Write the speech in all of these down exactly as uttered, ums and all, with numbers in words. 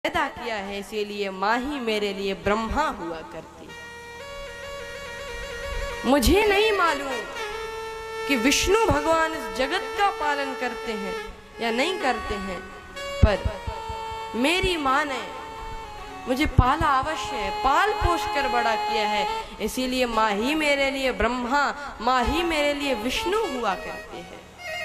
पैदा किया है, इसीलिए माँ ही मेरे लिए ब्रह्मा हुआ करती। मुझे नहीं मालूम कि विष्णु भगवान इस जगत का पालन करते हैं या नहीं करते हैं, पर मेरी माँ ने मुझे पाला अवश्य है, पाल पोष कर बड़ा किया है, इसीलिए माँ ही मेरे लिए ब्रह्मा, माँ ही मेरे लिए विष्णु हुआ करते हैं।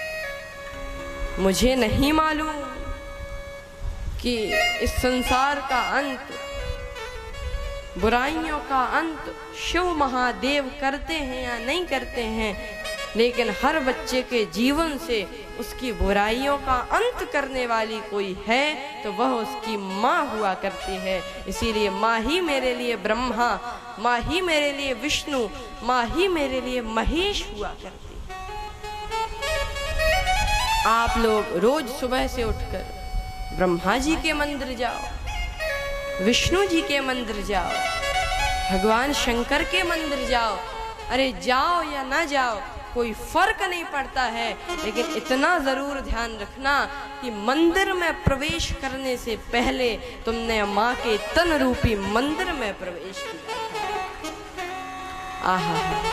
मुझे नहीं मालूम कि इस संसार का अंत, बुराइयों का अंत शिव महादेव करते हैं या नहीं करते हैं, लेकिन हर बच्चे के जीवन से उसकी बुराइयों का अंत करने वाली कोई है तो वह उसकी माँ हुआ करती है। इसीलिए माँ ही मेरे लिए ब्रह्मा, माँ ही मेरे लिए विष्णु, माँ ही मेरे लिए महेश हुआ करती है। आप लोग रोज सुबह से उठकर ब्रह्मा जी के मंदिर जाओ, विष्णु जी के मंदिर जाओ, भगवान शंकर के मंदिर जाओ। अरे जाओ या ना जाओ कोई फर्क नहीं पड़ता है, लेकिन इतना जरूर ध्यान रखना कि मंदिर में प्रवेश करने से पहले तुमने माँ के तन रूपी मंदिर में प्रवेश किया। आहा,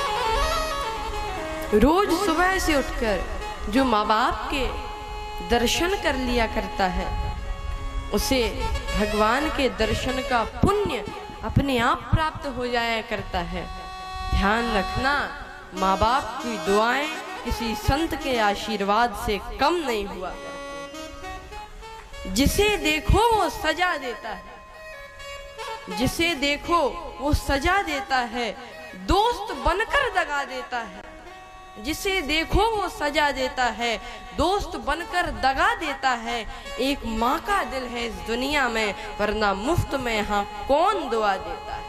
रोज सुबह से उठकर जो माँ बाप के दर्शन कर लिया करता है, उसे भगवान के दर्शन का पुण्य अपने आप प्राप्त हो जाया करता है। ध्यान रखना, माँ बाप की दुआएं किसी संत के आशीर्वाद से कम नहीं हुआ करती। जिसे देखो वो सजा देता है, जिसे देखो वो सजा देता है, दोस्त बनकर दगा देता है। जिसे देखो वो सजा देता है, दोस्त बनकर दगा देता है। एक माँ का दिल है इस दुनिया में, वरना मुफ्त में यहाँ कौन दुआ देता है।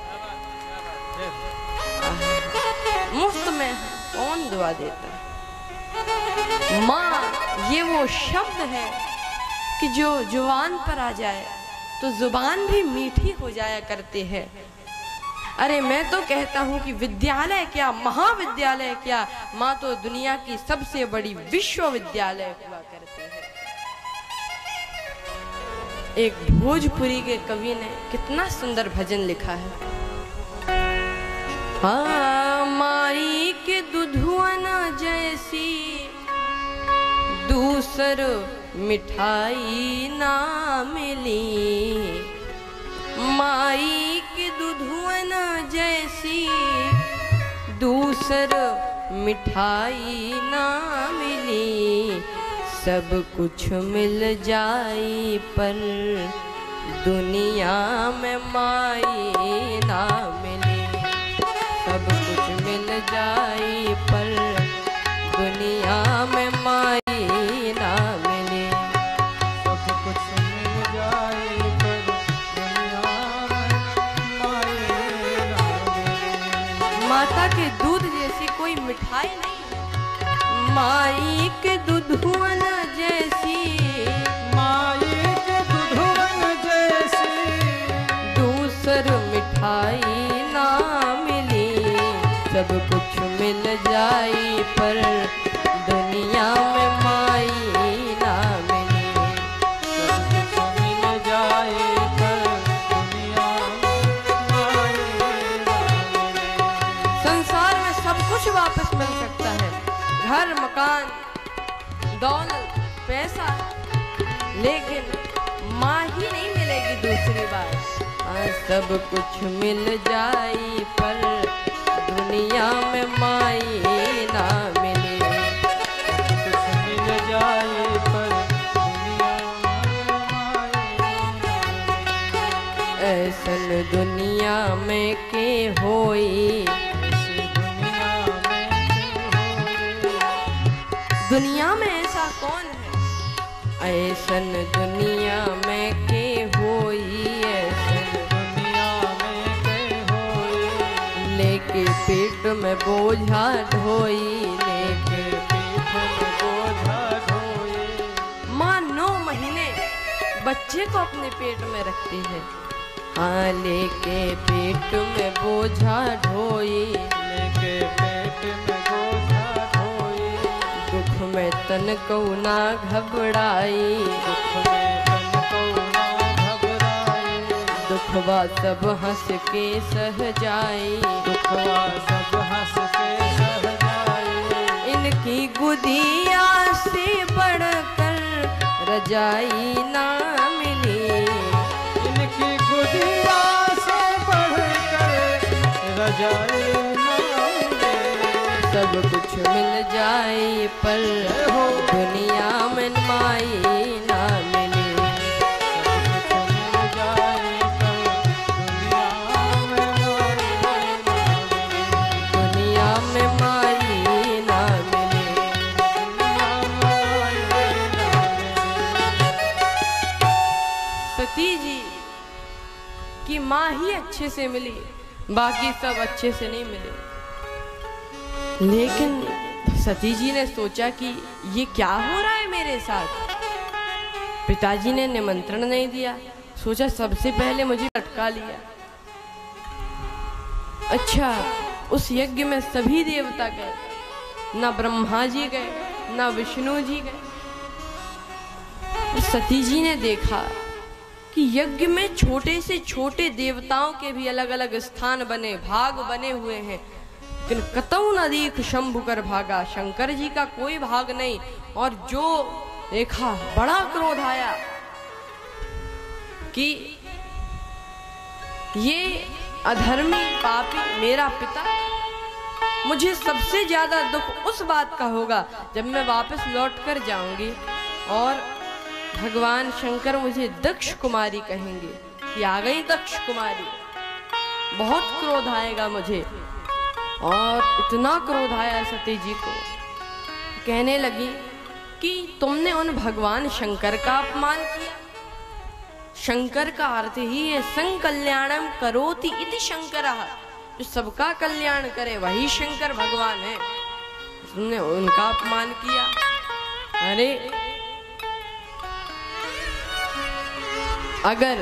मुफ्त में कौन दुआ देता है। माँ ये वो शब्द है कि जो जुबान पर आ जाए तो जुबान भी मीठी हो जाया करती है। अरे मैं तो कहता हूँ कि विद्यालय क्या, महाविद्यालय क्या, माँ तो दुनिया की सबसे बड़ी विश्वविद्यालय हुआ करती है। एक भोजपुरी के कवि ने कितना सुंदर भजन लिखा है। हाँ, माई के दुधुअन जैसी दूसर मिठाई ना मिली, माई के दुधुअन जैसी दूसर मिठाई ना मिली। सब कुछ मिल जाई पर दुनिया में माई ना मिली। सब कुछ मिल जाई पर दुनिया में माई ना मिली। सब कुछ मिल जाई पर दुनिया में माई ना मिली। माता के दूध जैसी कोई मिठाई नहीं है। माई के दूधुअन जैसी, माई के दूधुअन जैसी दूसर मिठाई ना मिली। सब कुछ मिल जाई पर दुनिया में माई ना मिली। सब कुछ मिल जाई पर दुनिया में माई ना मिली। संसार में सब कुछ वापस मिल सकता है, घर, मकान, दौलत, पैसा, लेकिन माँ ही नहीं मिलेगी दूसरी बार। हाँ, सब कुछ मिल जाई पर दुनिया में माई ना मिली। कुछ मिल जाई पर दुनिया में माई ना मिली। ऐसन दुनिया में के होई, ऐसी दुनिया में के होई। दुनिया में ऐसा कौन है। ऐसन दुनिया में के होई, ऐसन दुनिया में के होई। लेके पेट में बोझा ढोई, लेके पीठ में बोझा ढोई। माँ नौ महीने बच्चे को अपने पेट में रखती है। हाँ, लेके पेट में बोझा ढोई, लेके पेट में बोझा ढोई। दुख में तन को ना घबराई, दुख में तन को ना घबराई। दुखवा सब हंस के सह जाए, दुखवा सब हंस के सह जाए। इनकी गुदिया से बढ़कर रजाई ना मिली, इनकी गुदिया से बढ़कर रजाई ना मिले। सब कुछ मिल जाए पर दुनिया में माई ना मिले। दुनिया में माई ना मिले। सती जी की माँ ही अच्छे से मिली, बाकी सब अच्छे से नहीं मिले। लेकिन सती जी ने सोचा कि ये क्या हो रहा है मेरे साथ। पिताजी ने निमंत्रण नहीं दिया, सोचा सबसे पहले मुझे अटका लिया। अच्छा, उस यज्ञ में सभी देवता गए, ना ब्रह्मा जी गए ना विष्णु जी गए। सती जी ने देखा कि यज्ञ में छोटे से छोटे देवताओं के भी अलग अलग स्थान बने, भाग बने हुए हैं, लेकिन कतौ न दीख शंभु कर भागा। शंकर जी का कोई भाग नहीं। और जो देखा बड़ा क्रोध आया कि ये अधर्मी पापी मेरा पिता, मुझे सबसे ज्यादा दुख उस बात का होगा जब मैं वापस लौट कर जाऊंगी और भगवान शंकर मुझे दक्ष कुमारी कहेंगे कि आ गई दक्ष कुमारी। बहुत क्रोध आएगा मुझे। और इतना क्रोध आया सती जी को, कहने लगी कि तुमने उन भगवान शंकर का अपमान किया। शंकर का अर्थ ही है संकल्याणम करोति इति शंकरः, जो सबका कल्याण करे वही शंकर भगवान है। तुमने उनका अपमान किया। अरे अगर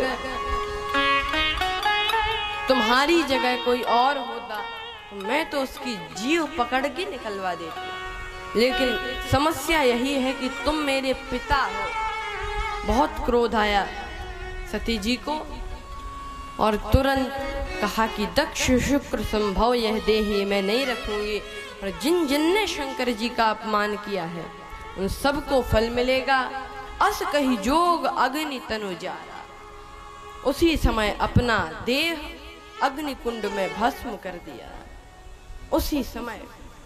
तुम्हारी जगह कोई और होता तो मैं तो उसकी जीव पकड़ के निकलवा देती, लेकिन समस्या यही है कि तुम मेरे पिता हो। बहुत क्रोध आया सती जी को और तुरंत कहा कि दक्ष शुक्र संभव यह देही मैं नहीं रखूंगी, और जिन जिन ने शंकर जी का अपमान किया है उन सबको फल मिलेगा। अस कही जोग अग्नि तनु जारा। उसी समय अपना देह अग्नि कुंड में भस्म कर दिया, उसी समय।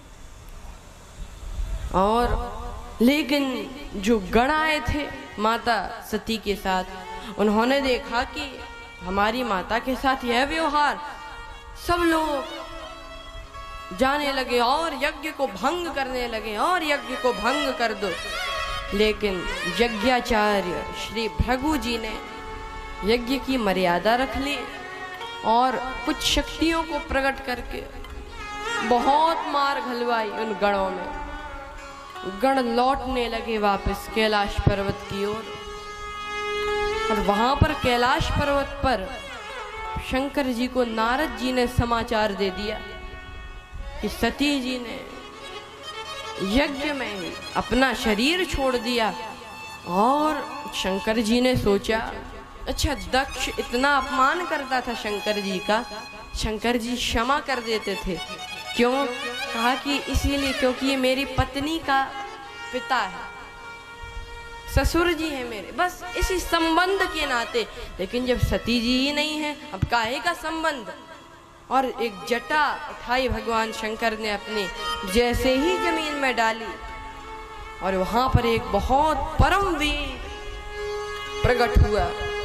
और लेकिन जो गण आए थे माता सती के साथ, उन्होंने देखा कि हमारी माता के साथ यह व्यवहार, सब लोग जाने लगे और यज्ञ को भंग करने लगे और यज्ञ को भंग कर दो। लेकिन यज्ञाचार्य श्री भृगु जी ने यज्ञ की मर्यादा रख ली और कुछ शक्तियों को प्रकट करके बहुत मार घलवाई उन गणों में। गण लौटने लगे वापस कैलाश पर्वत की ओर, और वहां पर कैलाश पर्वत पर शंकर जी को नारद जी ने समाचार दे दिया कि सती जी ने यज्ञ में ही अपना शरीर छोड़ दिया। और शंकर जी ने सोचा, अच्छा दक्ष इतना अपमान करता था शंकर जी का, शंकर जी क्षमा कर देते थे। क्यों? कहा कि इसीलिए क्योंकि ये मेरी पत्नी का पिता है, ससुर जी है मेरे, बस इसी संबंध के नाते। लेकिन जब सती जी ही नहीं है, अब काहे का संबंध। और एक जटा उठाई भगवान शंकर ने अपनी, जैसे ही जमीन में डाली और वहां पर एक बहुत परम वीर प्रकट हुआ,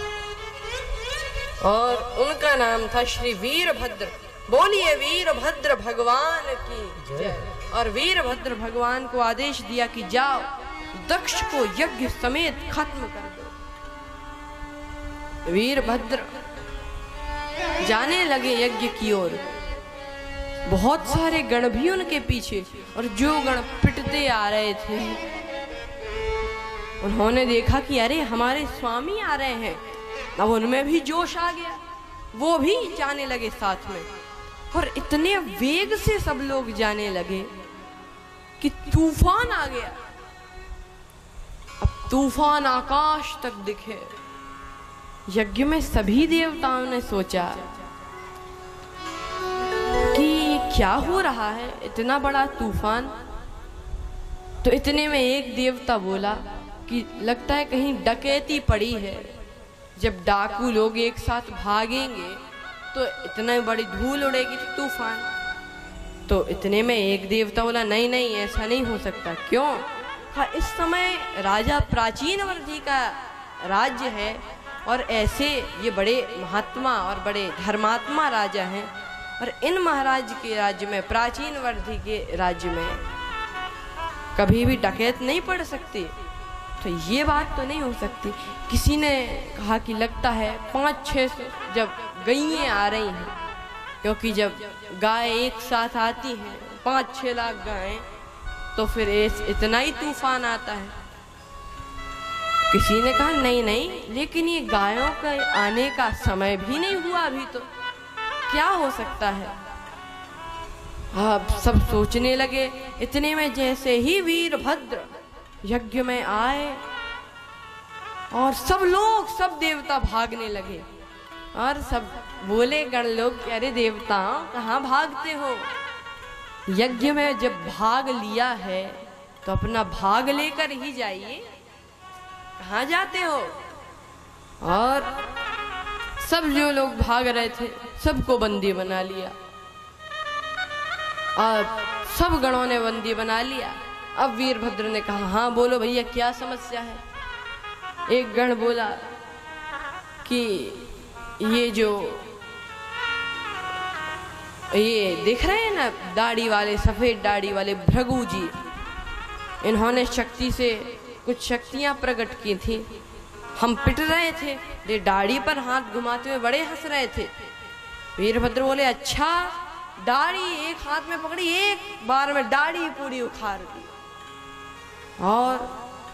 और उनका नाम था श्री वीरभद्र। बोलिए वीरभद्र भगवान की जय। और वीरभद्र भगवान को आदेश दिया कि जाओ दक्ष को यज्ञ समेत खत्म कर दो। वीरभद्र जाने लगे यज्ञ की ओर, बहुत सारे गण भी उनके पीछे, और जो गण पिटते आ रहे थे उन्होंने देखा कि अरे हमारे स्वामी आ रहे हैं। अब उनमें भी जोश आ गया, वो भी जाने लगे साथ में, और इतने वेग से सब लोग जाने लगे कि तूफान आ गया। अब तूफान आकाश तक दिखे यज्ञ में सभी देवताओं ने सोचा कि ये क्या हो रहा है, इतना बड़ा तूफान। तो इतने में एक देवता बोला कि लगता है कहीं डकैती पड़ी है। जब डाकू लोग एक साथ भागेंगे तो इतनी बड़ी धूल उड़ेगी तूफान। तो इतने में एक देवता बोला नहीं नहीं ऐसा नहीं हो सकता। क्यों? हाँ, इस समय राजा प्राचीन वर्धी का राज्य है और ऐसे ये बड़े महात्मा और बड़े धर्मात्मा राजा हैं, और इन महाराज के राज्य में, प्राचीन वर्धी के राज्य में कभी भी डकैत नहीं पड़ सकती। तो ये बात तो नहीं हो सकती। किसी ने कहा कि लगता है पाँच छः सौ जब गैयें आ रही हैं, क्योंकि जब गाय एक साथ आती हैं पाँच छः लाख गायें, तो फिर इतना ही तूफान आता है। किसी ने कहा नहीं नहीं, लेकिन ये गायों का आने का समय भी नहीं हुआ अभी, तो क्या हो सकता है। अब सब सोचने लगे। इतने में जैसे ही वीरभद्र यज्ञ में आए और सब लोग, सब देवता भागने लगे, और सब बोले गण लोग, अरे देवता कहाँ भागते हो? यज्ञ में जब भाग लिया है तो अपना भाग लेकर ही जाइए, कहाँ जाते हो? और सब जो लोग भाग रहे थे सबको बंदी बना लिया, और सब गणों ने बंदी बना लिया। अब वीरभद्र ने कहा हाँ बोलो भैया क्या समस्या है? एक गण बोला कि ये जो ये दिख रहे हैं ना दाढ़ी वाले, सफेद दाढ़ी वाले भृगु जी, इन्होंने शक्ति से कुछ शक्तियां प्रकट की थी। हम पिट रहे थे, ये दाढ़ी पर हाथ घुमाते हुए बड़े हंस रहे थे। वीरभद्र बोले अच्छा, दाढ़ी एक हाथ में पकड़ी, एक बार में दाढ़ी पूरी उखाड़ दी। और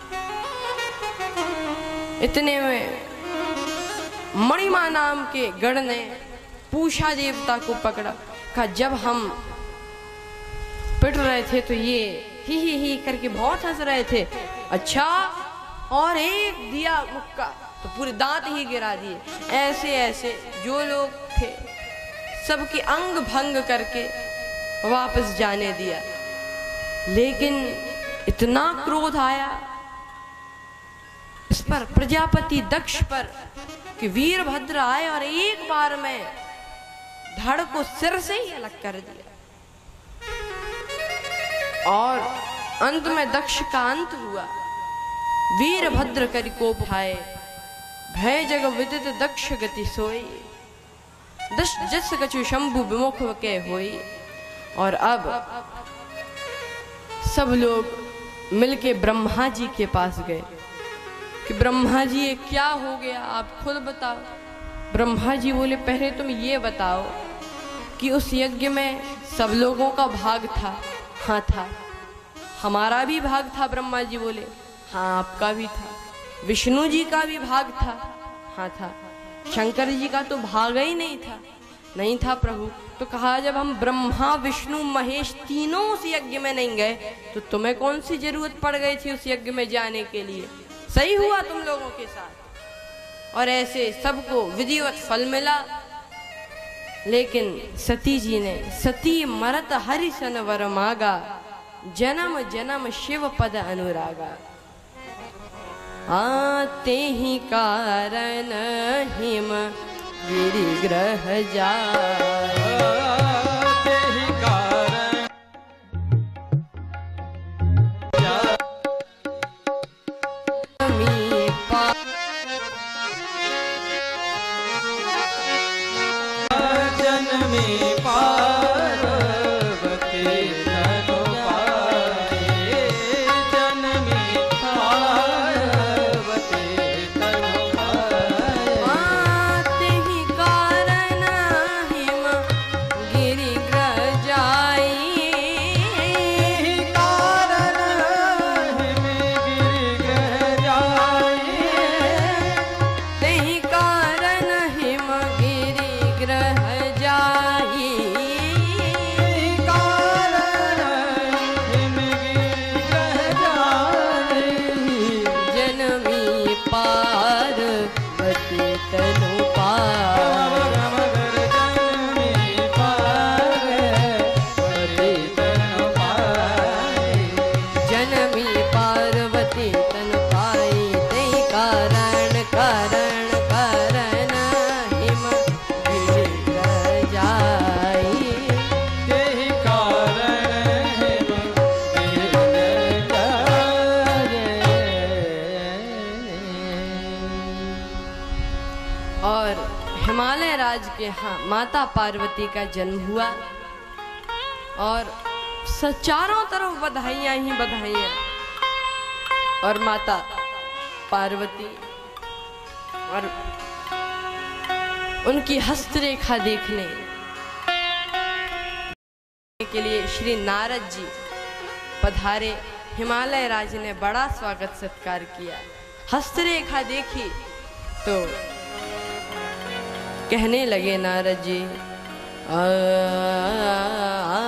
इतने में मणिमा नाम के गण ने पूषा देवता को पकड़ा, कहा जब हम पिट रहे थे तो ये ही ही ही करके बहुत हंस रहे थे। अच्छा, और एक दिया मुक्का तो पूरे दांत ही गिरा दिए। ऐसे ऐसे जो लोग थे सबके अंग भंग करके वापस जाने दिया। लेकिन इतना क्रोध आया इस पर, प्रजापति दक्ष पर, कि वीरभद्र आए और एक बार में धड़ को सिर से ही अलग कर दिया। और अंत में दक्ष का अंत हुआ। वीरभद्र कर कोप उठाए, भय जग विदित दक्ष गति सोई, दश जस कछु शंभु विमुख के होई। और अब सब लोग मिलके ब्रह्मा जी के पास गए कि ब्रह्मा जी ये क्या हो गया, आप खुद बताओ। ब्रह्मा जी बोले पहले तुम ये बताओ कि उस यज्ञ में सब लोगों का भाग था? हाँ था। हमारा भी भाग था? ब्रह्मा जी बोले हाँ आपका भी था। विष्णु जी का भी भाग था? हाँ था। शंकर जी का तो भाग ही नहीं था? नहीं था प्रभु। तो कहा जब हम ब्रह्मा विष्णु महेश तीनों उस यज्ञ में नहीं गए तो तुम्हें कौन सी जरूरत पड़ गई थी उस यज्ञ में जाने के लिए? सही हुआ तुम लोगों के साथ। और ऐसे सबको विधिवत फल मिला। लेकिन सती जी ने सती मरत हरि सन वर मागा, जन्म जन्म शिव पद अनुरागा। आते ही कारण हिम गिरिग्रह जाए, आते ही कारण मी पा जन्मी पार्वती तनु पाए, जन्मी पार्वती तनु पाए। आते ही कारण हिम गिरिग्रह जाई, कारण हिम गिरिग्रह जाई, तेहि कारण हिम गिरिग्रह जाई। और हिमालय राज के यहाँ माता पार्वती का जन्म हुआ और चारों तरफ बधाइयाँ ही बधाइयाँ। और माता पार्वती और उनकी हस्तरेखा देखने के लिए श्री नारद जी पधारे। हिमालय राज ने बड़ा स्वागत सत्कार किया। हस्तरेखा देखी तो कहने लगे नारद जी, आ, आ,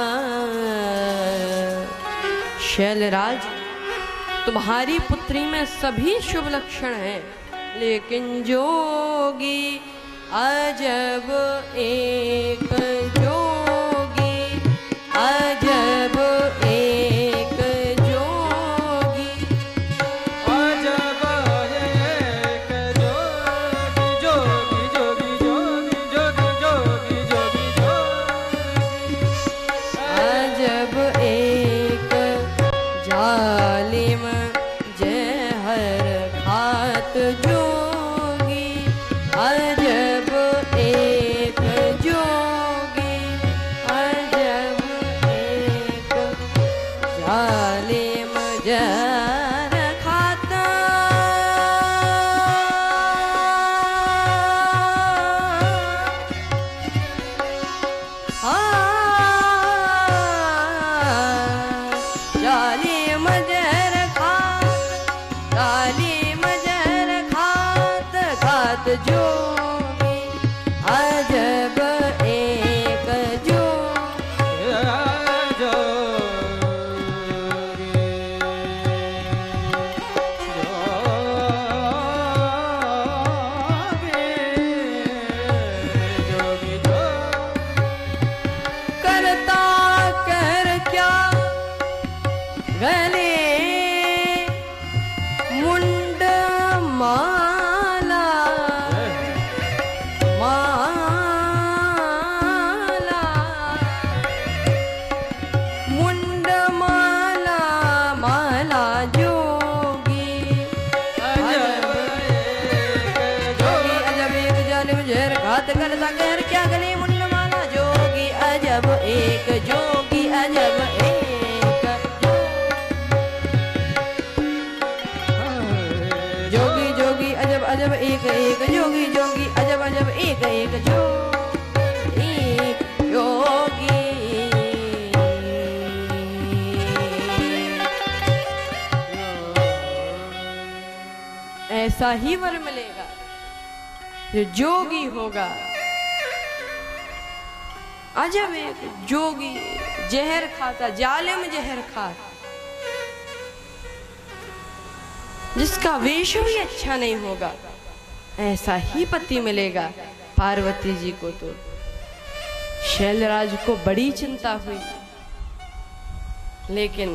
शैलराज, तुम्हारी पुत्री में सभी शुभ लक्षण हैं, लेकिन जोगी अजब एक जोगी, अजब एक जोगी, अजब एक जोगी, जोगी जोगी जोगी जोगी जोगी जोगी जोगी, अजब एक जालिम जहर खात जोगी, अजब एक जोगी, अजब एक जालिम जहर खाता। जालिम जहर खात, जालिम जहर खात खात जोगी, अजब एक जोगी, जोगी जोगी करता कर क्या गले मुंड माला, माला मुंड माला, माला जोगी, अजब जोगी अजब एक जालिम जहर घात करता कहर क्या गले मुंड माला जोगी, अजब एक जोगी, अजब एक जोगी, जोगी अजब अजब एक एक जोगी, जोगी अजब अजब एक एक जोगी, जोगी। ऐसा ही वर मिलेगा जो जोगी होगा। अजब एक जोगी जहर खाता, जालिम जहर खाता, जिसका वेश भी अच्छा नहीं होगा, ऐसा ही पति मिलेगा पार्वती जी को। तो शैलराज को बड़ी चिंता हुई, लेकिन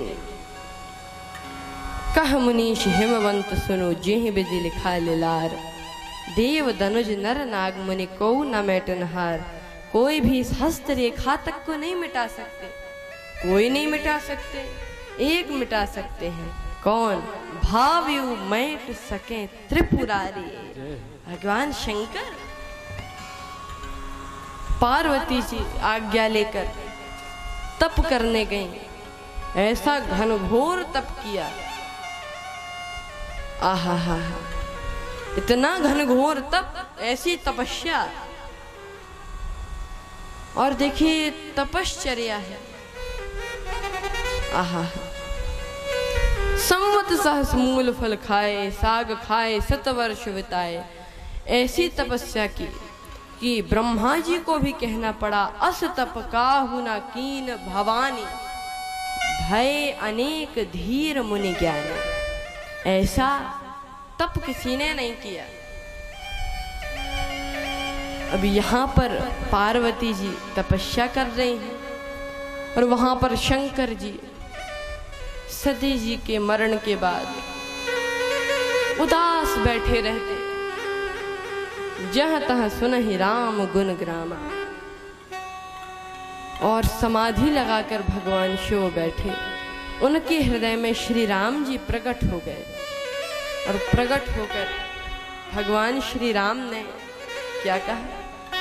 कह मुनीश हिमवंत सुनो जेह विधि लिखा लिलार, देव धनुज नर नाग मुनि को न मैटनहार। कोई भी इस हस्त रेखा तक को नहीं मिटा सकते, कोई नहीं मिटा सकते, एक मिटा सकते हैं, कौन? भाव्यु मैट सके त्रिपुरारी, भगवान शंकर। पार्वती जी आज्ञा लेकर तप करने गई, ऐसा घनघोर तप किया, आहा हा हा, इतना घनघोर तप, ऐसी तपस्या। और देखिए तपश्चर्या है, आहा, संवत सहस मूल फल खाए, साग खाए सत वर्ष बिताए। ऐसी तपस्या की कि ब्रह्मा जी को भी कहना पड़ा, अस तप काहु न कीन भवानी, भय अनेक धीर मुनि ज्ञानी। ऐसा तप किसी ने नहीं किया। अब यहाँ पर पार्वती जी तपस्या कर रही हैं और वहां पर शंकर जी सती जी के मरण के बाद उदास बैठे रहते, जहाँ तहाँ सुनहि राम गुण ग्रामा। और समाधि लगाकर भगवान शिव बैठे, उनके हृदय में श्री राम जी प्रकट हो गए और प्रकट होकर भगवान श्री राम ने क्या कहा?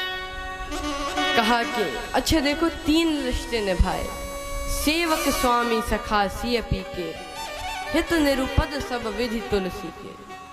कहा कि अच्छा देखो, तीन रिश्ते निभाए, सेवक स्वामी सखा सिय पी के, हित निरुपद सब विधि तुलसी के।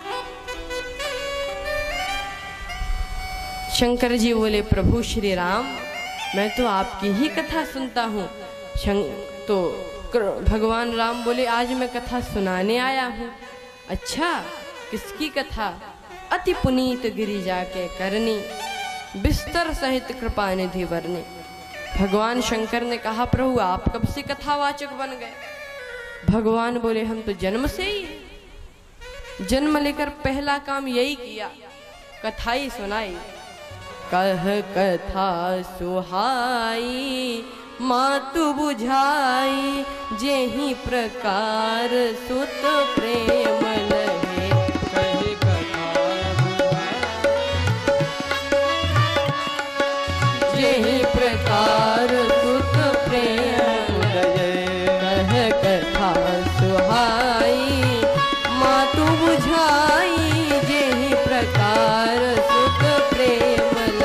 शंकर जी बोले, प्रभु श्री राम, मैं तो आपकी ही कथा सुनता हूँ। तो भगवान राम बोले, आज मैं कथा सुनाने आया हूँ। अच्छा, किसकी कथा? अति पुनीत गिरिजा के करनी, बिस्तर सहित कृपा निधि वर्णी। भगवान शंकर ने कहा, प्रभु आप कब से कथावाचक बन गए? भगवान बोले, हम तो जन्म से ही, जन्म लेकर पहला काम यही किया, कथा ही सुनाई। कह कथा सुहाई मातु बुझाई, जेहि प्रकार सुत प्रेम लहे। कही कथा जेहि प्रकार सुत प्रेम लहे। कह कथा सुहाई मातु बुझाई, जेहि प्रकार सुत प्रेम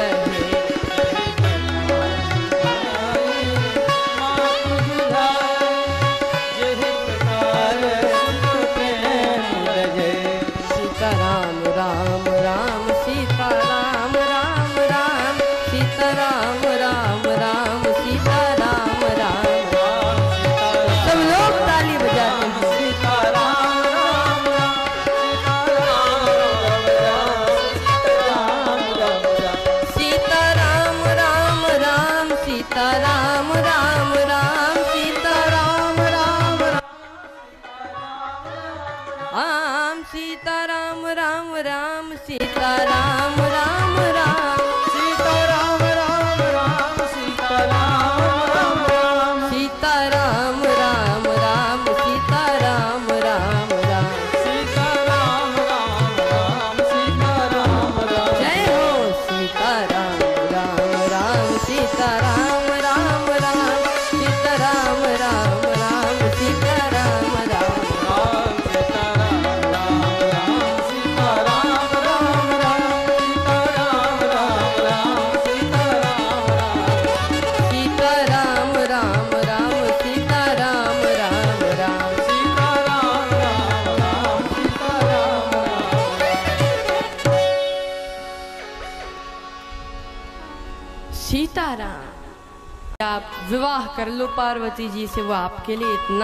आप विवाह कर लो पार्वती जी से, वो आपके लिए इतना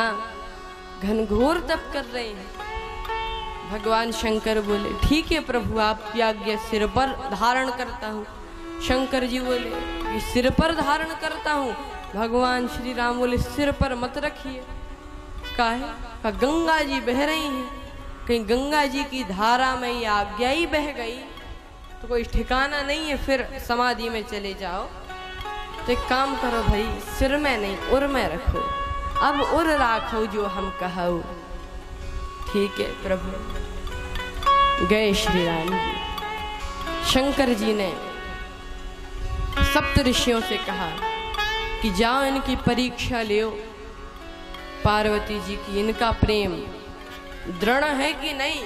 घनघोर तप कर रहे हैं। भगवान शंकर बोले, ठीक है प्रभु, आपकी आज्ञा, सिर पर धारण करता हूँ। शंकर जी बोले कि सिर पर धारण करता हूँ। भगवान श्री राम बोले, सिर पर मत रखिए। काहे? का गंगा जी बह रही हैं, कहीं गंगा जी की धारा में ये आज्ञा ही बह गई तो कोई ठिकाना नहीं है, फिर समाधि में चले जाओ। तो एक काम करो भाई, सिर में नहीं उर में रखो, अब उर राखो जो हम कहो। ठीक है प्रभु। गए श्री राम जी। शंकर जी ने सप्त ऋषियों से कहा कि जाओ इनकी परीक्षा लो, पार्वती जी की, इनका प्रेम दृढ़ है कि नहीं।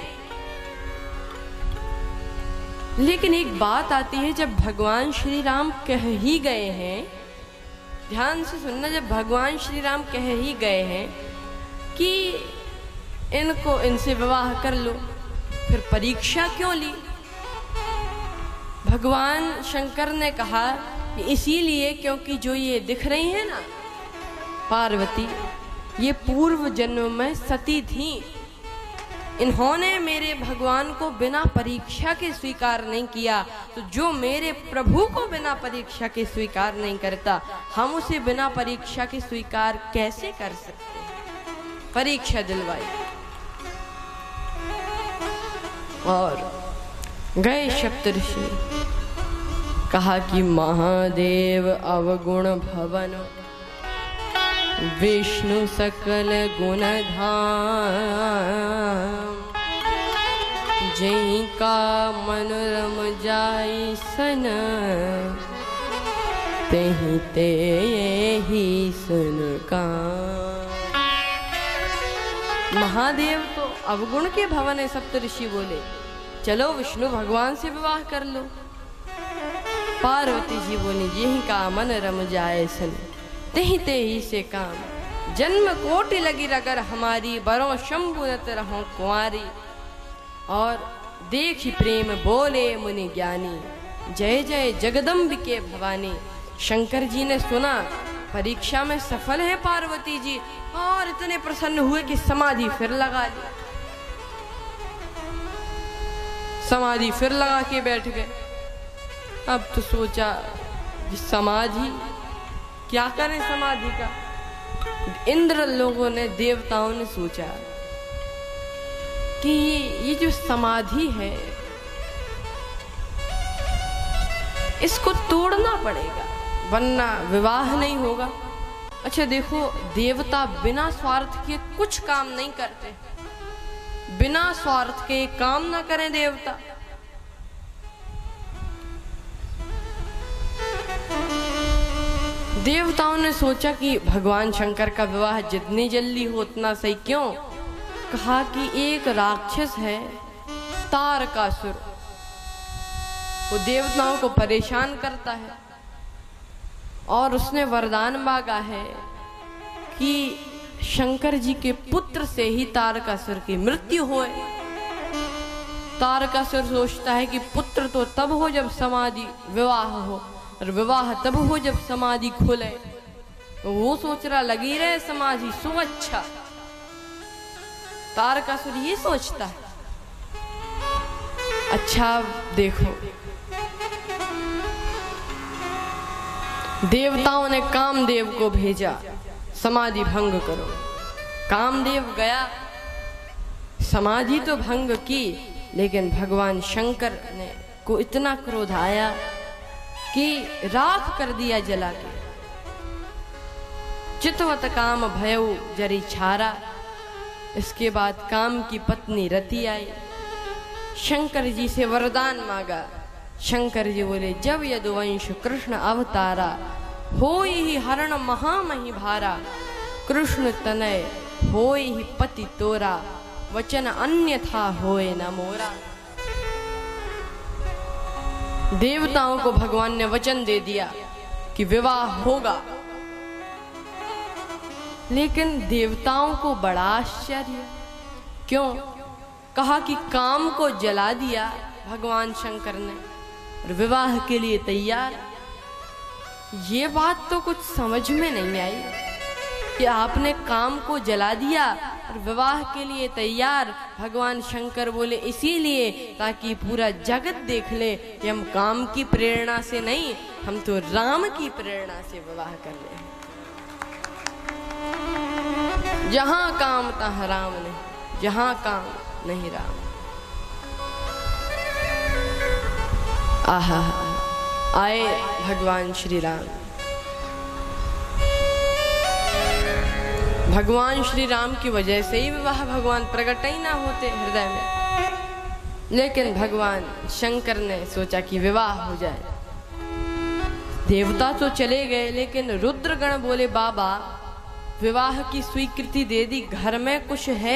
लेकिन एक बात आती है, जब भगवान श्री राम कह ही गए हैं, ध्यान से सुनना, जब भगवान श्री राम कह ही गए हैं कि इनको, इनसे विवाह कर लो, फिर परीक्षा क्यों ली? भगवान शंकर ने कहा कि इसीलिए क्योंकि जो ये दिख रही है ना पार्वती, ये पूर्व जन्म में सती थी। इन्होंने मेरे भगवान को बिना परीक्षा के स्वीकार नहीं किया, तो जो मेरे प्रभु को बिना परीक्षा के स्वीकार नहीं करता, हम उसे बिना परीक्षा के स्वीकार कैसे कर सकते हैं? परीक्षा दिलवाई। और गए सप्तऋषि, कहा कि महादेव अवगुण भवन, विष्णु सकल गुण धाम, जई का मन रम जाई सन, तेहि ते ही सुन का। महादेव तो अवगुण के भवन है। सप्तऋषि बोले, चलो विष्णु भगवान से विवाह कर लो। पार्वती जी बोली यही का मन रम जाए सन तही ते ही से काम जन्म कोटि लगी रगर हमारी बरों शंभु नत रहो कुंवारी। और देखी प्रेम बोले मुनि ज्ञानी जय जय जगदम्बिके भवानी। शंकर जी ने सुना परीक्षा में सफल है पार्वती जी और इतने प्रसन्न हुए कि समाधि फिर लगा ली। समाधि फिर लगा के बैठ गए। अब तो सोचा कि समाधि क्या करें समाधि का। इंद्र लोगों ने देवताओं ने सोचा कि ये ये जो समाधि है इसको तोड़ना पड़ेगा वरना विवाह नहीं होगा। अच्छा देखो देवता बिना स्वार्थ के कुछ काम नहीं करते। बिना स्वार्थ के काम ना करें देवता। देवताओं ने सोचा कि भगवान शंकर का विवाह जितनी जल्दी हो उतना सही। क्यों? कहा कि एक राक्षस है तारकासुर, वो देवताओं को परेशान करता है और उसने वरदान मांगा है कि शंकर जी के पुत्र से ही तारकासुर की मृत्यु होए। तारकासुर सोचता है कि पुत्र तो तब हो जब समाधि विवाह हो और विवाह तब हो जब समाधि खुले। तो वो सोच रहा लगी रहे समाधि सो अच्छा। तारकासुर ये सोचता है। अच्छा देखो देवताओं ने कामदेव को भेजा समाधि भंग करो। कामदेव गया समाधि तो भंग की लेकिन भगवान शंकर ने को इतना क्रोध आया कि राख कर दिया जला के। चितवत काम भयउ जरी छारा। इसके बाद काम की पत्नी रति आई, शंकर जी से वरदान मांगा। शंकर जी बोले जब यदुवंश कृष्ण अवतारा होई ही हरण महामहि भारा। कृष्ण तनय होई ही पति तोरा वचन अन्यथा होए न मोरा। देवताओं को भगवान ने वचन दे दिया कि विवाह होगा लेकिन देवताओं को बड़ा आश्चर्य। क्यों? कहा कि काम को जला दिया भगवान शंकर ने और विवाह के लिए तैयार। ये बात तो कुछ समझ में नहीं आई कि आपने काम को जला दिया और विवाह के लिए तैयार। भगवान शंकर बोले इसीलिए ताकि पूरा जगत देख ले कि हम काम की प्रेरणा से नहीं, हम तो राम की प्रेरणा से विवाह कर ले। जहां काम तहां राम नहीं, जहां काम नहीं राम। आहा आए भगवान श्री राम। भगवान श्री राम की वजह से ही विवाह भगवान प्रकट ही ना होते हृदय में। लेकिन भगवान शंकर ने सोचा कि विवाह हो जाए। देवता तो चले गए लेकिन रुद्रगण बोले बाबा विवाह की स्वीकृति दे दी, घर में कुछ है?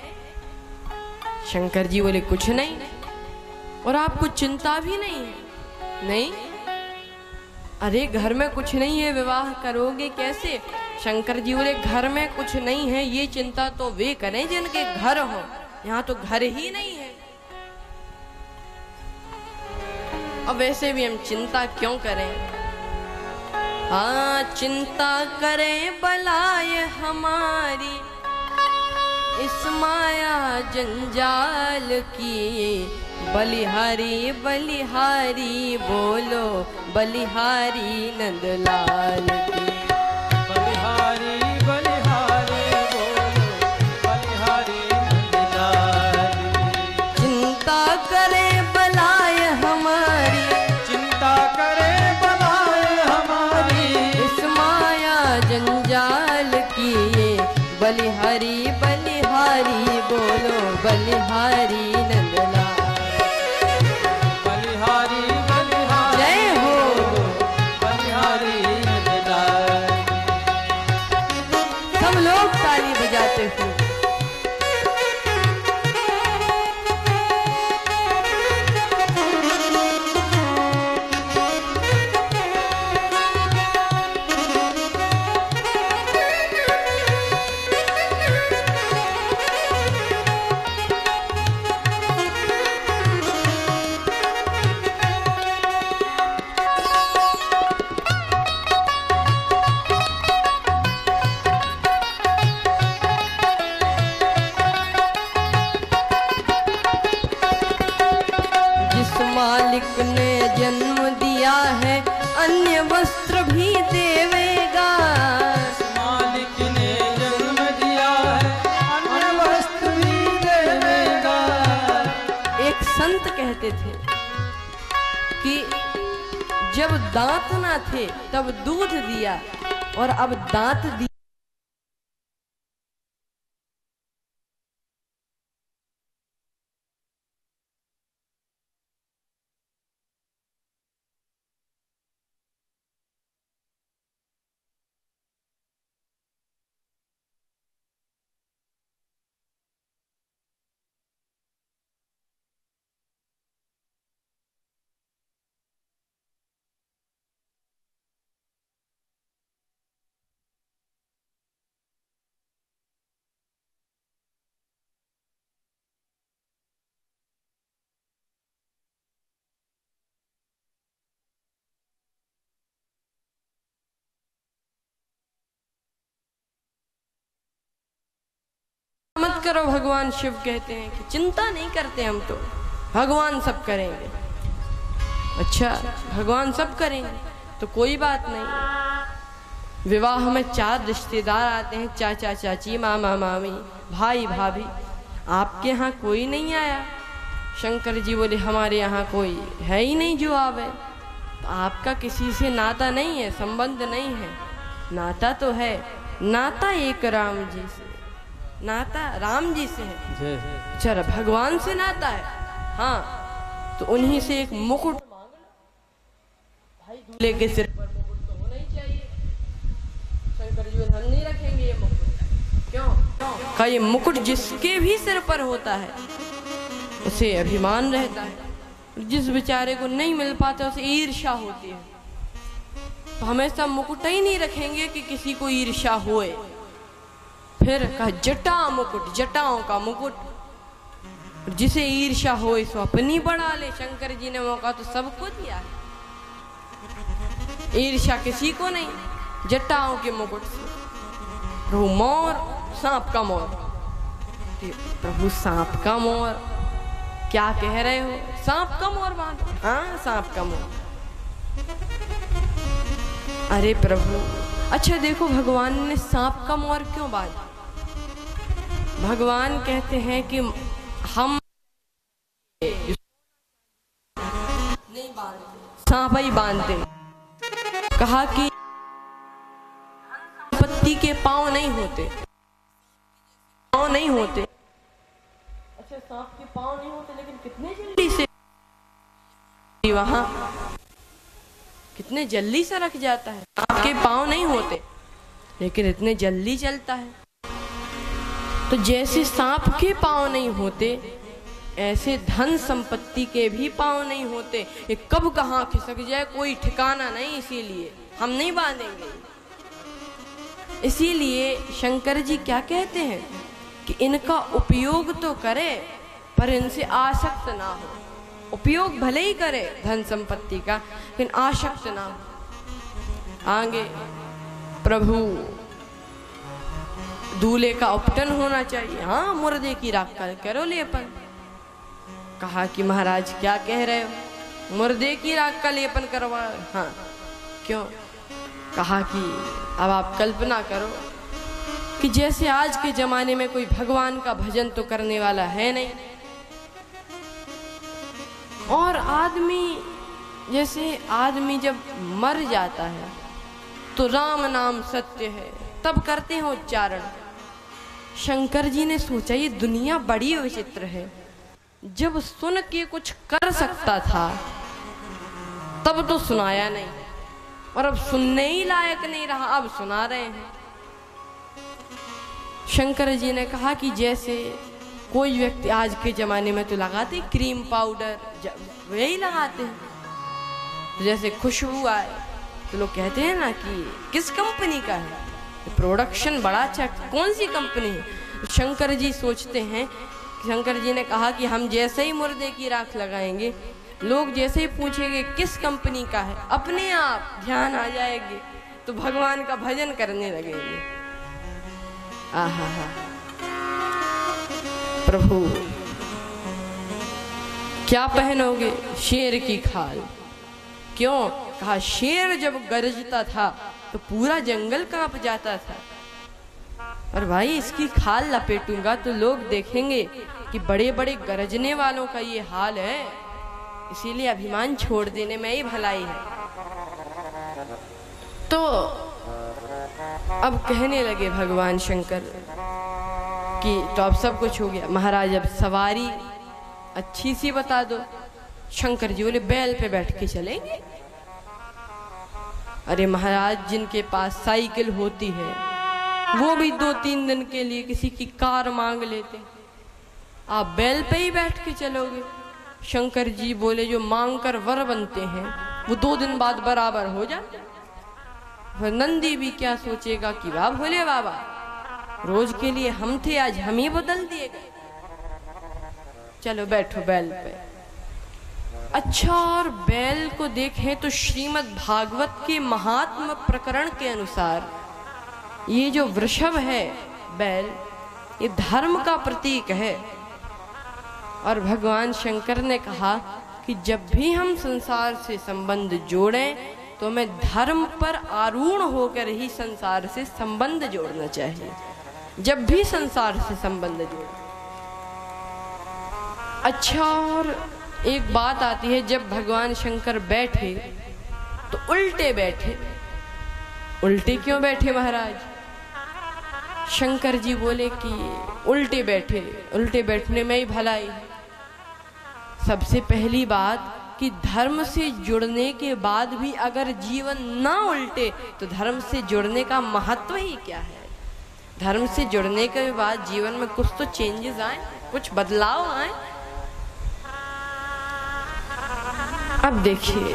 शंकर जी बोले कुछ नहीं और आपको चिंता भी नहीं है। नहीं? अरे घर में कुछ नहीं है, विवाह करोगे कैसे? शंकर जी बोले घर में कुछ नहीं है, ये चिंता तो वे करें जिनके घर हो, यहाँ तो घर ही नहीं है। अब वैसे भी हम चिंता क्यों करें? हाँ चिंता करें बलाए हमारी इस माया जंजाल की। बलिहारी बलिहारी बोलो बलिहारी नंदलाल की। बलिहारी बलिहारी बोलो बलिहारी नंदलाल की। चिंता करे बलाए हमारी, चिंता करे बलाए हमारी इस माया जंजाल की। बलिहारी बलिहारी बोलो बलिहारी नंदलाल। बलिहारी बलिहारी जय हो बलिहारी नंदलाल अन्य वस्त्र भी देवेगा। मालिक ने जन्म दिया है, अन्य वस्त्र भी देवेगा। एक संत कहते थे कि जब दांत ना थे तब दूध दिया, और अब दांत दिया मत करो। भगवान शिव कहते हैं कि चिंता नहीं करते हम तो, भगवान सब करेंगे। अच्छा, भगवान सब करेंगे तो कोई बात नहीं। विवाह में चार रिश्तेदार आते हैं, चाचा चाची, मामा मामी, भाई भाभी, आपके यहाँ कोई नहीं आया? शंकर जी बोले हमारे यहाँ कोई है ही नहीं जो आवे। तो आपका किसी से नाता नहीं है, संबंध नहीं है? नाता तो है, नाता एक राम जी से, नाता राम जी से है। चलो भगवान से नाता है, हाँ, तो उन्हीं से एक मुकुट मांग लो भाई, दूल्हे के सिर पर मुकुट तो होना ही चाहिए। शंकर जी हम नहीं रखेंगे ये मुकुट। क्यों? का ये मुकुट जिसके भी सिर पर होता है उसे अभिमान रहता है, जिस बेचारे को नहीं मिल पाता उसे ईर्ष्या होती है। तो हमेशा मुकुट ही नहीं रखेंगे कि किसी को ईर्ष्या होए। फिर कहा जटा मुकुट, जटाओं का मुकुट, जिसे ईर्ष्या हो सो अपनी बढ़ा ले। शंकर जी ने मौका तो सबको दिया है, ईर्ष्या किसी को नहीं। जटाओं के मुकुट से प्रभु मोर, सांप का मोर, प्रभु सांप का मोर, क्या कह रहे हो? सांप का मोर बांधो। हाँ, सांप का मोर। अरे प्रभु, अच्छा देखो भगवान ने सांप का मोर क्यों बांधा? भगवान कहते हैं कि हम नहीं बांधते, सांप ही बांधते। कहा कि संपत्ति के पांव नहीं होते, पांव नहीं होते। अच्छा, सांप के पांव नहीं होते, लेकिन कितने जल्दी से वहां कितने जल्दी से रख जाता है। सांप के पांव नहीं होते लेकिन इतने जल्दी चलता है। तो जैसे सांप के पांव नहीं होते, ऐसे धन संपत्ति के भी पांव नहीं होते। ये कब कहाँ खिसक जाए कोई ठिकाना नहीं, इसीलिए हम नहीं बांधेंगे। इसीलिए शंकर जी क्या कहते हैं कि इनका उपयोग तो करे पर इनसे आसक्त ना हो। उपयोग भले ही करे धन संपत्ति का, लेकिन आसक्त ना हो। आगे प्रभु दूल्हे का उपटन होना चाहिए। हाँ, मुर्दे की राख कर करो लेपन। कहा कि महाराज क्या कह रहे हो, मुर्दे की राख का लेपन करवा? हाँ, क्यों? कहा कि अब आप कल्पना करो कि जैसे आज के जमाने में कोई भगवान का भजन तो करने वाला है नहीं, और आदमी जैसे आदमी जब मर जाता है तो राम नाम सत्य है तब करते हैं उच्चारण। शंकर जी ने सोचा ये दुनिया बड़ी विचित्र है, जब सुन के कुछ कर सकता था तब तो सुनाया नहीं, और अब सुनने ही लायक नहीं रहा, अब सुना रहे हैं। शंकर जी ने कहा कि जैसे कोई व्यक्ति आज के जमाने में तो लगाते क्रीम पाउडर, वही लगाते हैं। जैसे खुशबू आए तो लोग कहते हैं ना कि किस कंपनी का है, प्रोडक्शन बड़ा अच्छा, कौन सी कंपनी है? शंकर जी सोचते हैं, शंकर जी ने कहा कि हम जैसे ही मुर्दे की राख लगाएंगे, लोग जैसे ही पूछेंगे किस कंपनी का है, अपने आप ध्यान आ जाएगी तो भगवान का भजन करने लगेंगे। आहा हा, प्रभु क्या पहनोगे? शेर की खाल। क्यों? कहा शेर जब गरजता था तो पूरा जंगल कांप जाता था। और भाई इसकी खाल लपेटूंगा तो लोग देखेंगे कि बड़े बड़े गरजने वालों का ये हाल है, इसीलिए अभिमान छोड़ देने में ही भलाई है। तो अब कहने लगे भगवान शंकर कि तो अब सब कुछ हो गया महाराज, अब सवारी अच्छी सी बता दो। शंकर जी बोले बैल पे बैठ के चलेंगे। अरे महाराज जिनके पास साइकिल होती है वो भी दो तीन दिन के लिए किसी की कार मांग लेते, आप बैल पे ही बैठ के चलोगे। शंकर जी बोले जो मांग कर वर बनते हैं वो दो दिन बाद बराबर हो जाते। वह नंदी भी क्या सोचेगा कि वाह भोले बाबा, रोज के लिए हम थे आज हम ही बदल दिए गए, चलो बैठो बैल पे। अच्छा, और बैल को देखें तो श्रीमद् भागवत के महात्म प्रकरण के अनुसार ये जो वृषभ है बैल, ये धर्म का प्रतीक है। और भगवान शंकर ने कहा कि जब भी हम संसार से संबंध जोड़ें तो हमें धर्म पर आरूढ़ होकर ही संसार से संबंध जोड़ना चाहिए। जब भी संसार से संबंध जोड़ें। अच्छा, और एक बात आती है, जब भगवान शंकर बैठे तो उल्टे बैठे। उल्टे क्यों बैठे महाराज? शंकर जी बोले कि उल्टे बैठे, उल्टे बैठने में ही भलाई है। सबसे पहली बात कि धर्म से जुड़ने के बाद भी अगर जीवन ना उल्टे तो धर्म से जुड़ने का महत्व ही क्या है। धर्म से जुड़ने के बाद जीवन में कुछ तो चेंजेस आए, कुछ बदलाव आए। अब देखिए,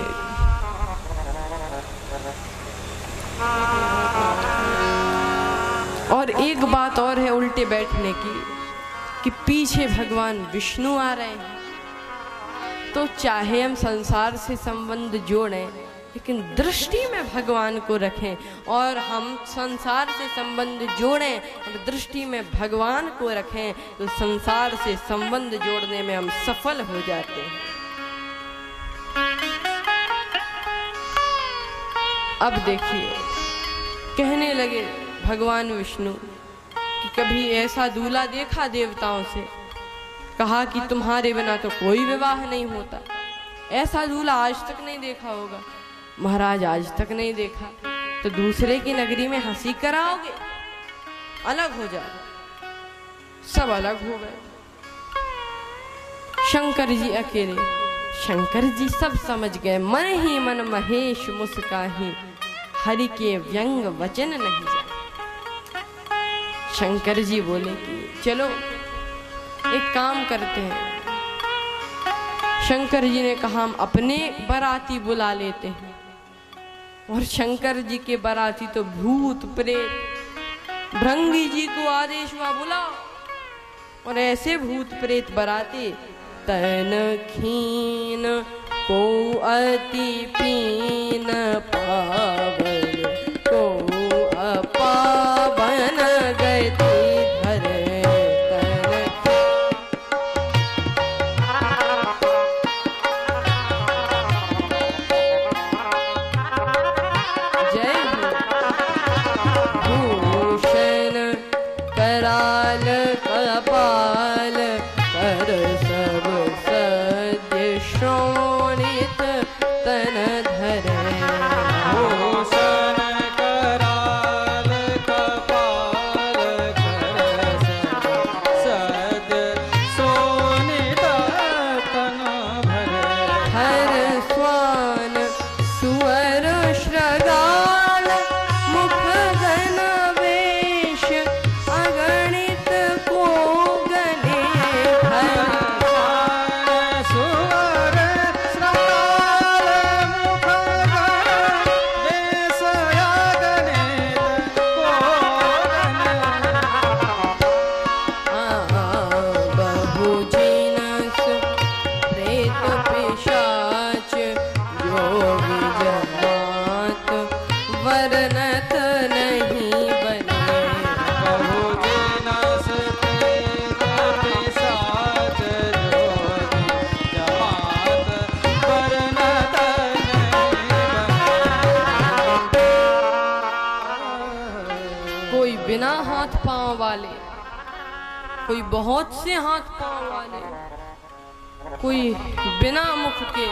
और एक बात और है उल्टे बैठने की कि पीछे भगवान विष्णु आ रहे हैं। तो चाहे हम संसार से संबंध जोड़ें लेकिन दृष्टि में भगवान को रखें, और हम संसार से संबंध जोड़ें और दृष्टि में भगवान को रखें तो संसार से संबंध जोड़ने में हम सफल हो जाते हैं। अब देखिए, कहने लगे भगवान विष्णु कि कभी ऐसा दूल्हा देखा देवताओं से, कहा कि तुम्हारे बिना तो कोई विवाह नहीं होता। ऐसा दूल्हा आज तक नहीं देखा होगा। महाराज आज तक नहीं देखा तो दूसरे की नगरी में हंसी कराओगे, अलग हो जाओ। सब अलग हो गए, शंकर जी अकेले। शंकर जी सब समझ गए, मन ही मन महेश मुस्काही, हरि के व्यंग वचन नहीं जाए। शंकर जी बोले कि चलो एक काम करते हैं। शंकर जी ने कहा हम अपने बाराती बुला लेते हैं। और शंकर जी के बाराती तो भूत प्रेत, भृंगी जी को आदेश हुआ बुलाओ। और ऐसे भूत प्रेत बाराती, तन खीन को अति पीन पावन को अपावन गति धरे तन। जय हो। भूषण कराल कपाल कर सब सद्य शोणित तन धरे बिना हाथ पांव वाले, कोई बहुत से हाथ पांव वाले, कोई बिना मुख के,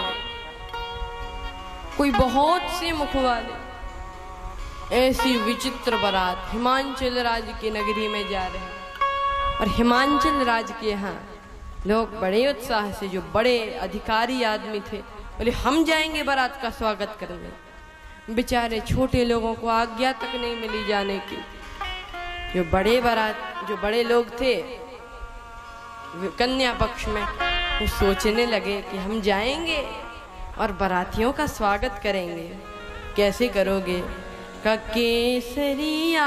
कोई बहुत से मुख वाले। ऐसी विचित्र बारात हिमांचल राज्य की नगरी में जा रहे हैं। और हिमांचल राज्य के यहाँ लोग बड़े उत्साह से, जो बड़े अधिकारी आदमी थे, बोले हम जाएंगे बारात का स्वागत करने। बेचारे छोटे लोगों को आज्ञा तक नहीं मिली जाने की। जो बड़े बारात जो बड़े लोग थे कन्या पक्ष में, वो सोचने लगे कि हम जाएंगे और बारातियों का स्वागत करेंगे। कैसे करोगे? का केसरिया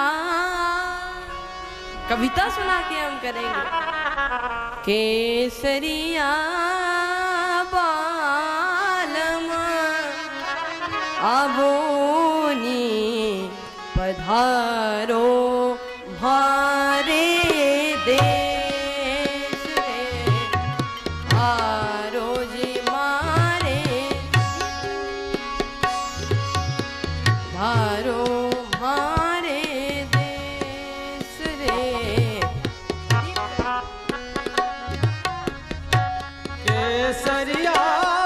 कविता सुना के हम करेंगे। केसरिया बालम आबोनी पधारो भारे देश रे, आरो जी मारे धारो मारे देश रे। केसरिया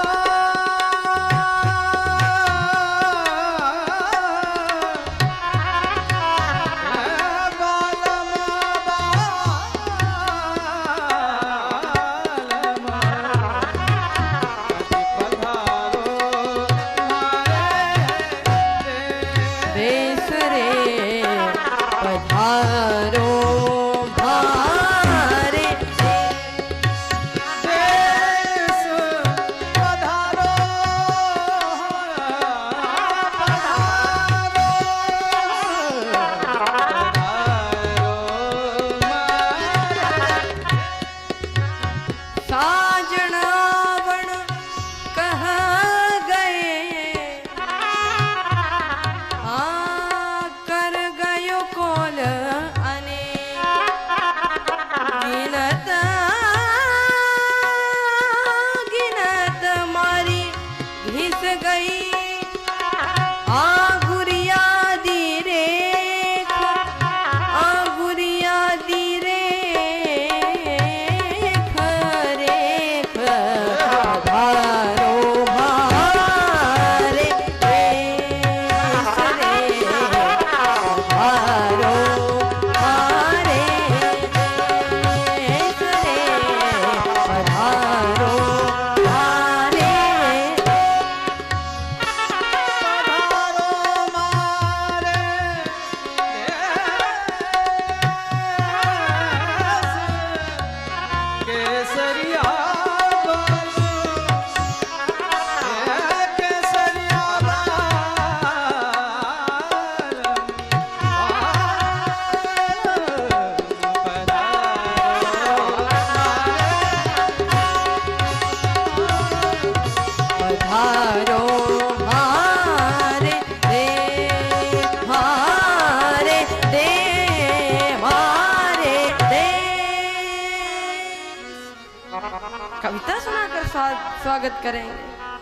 कविता सुनाकर स्वागत करेंगे।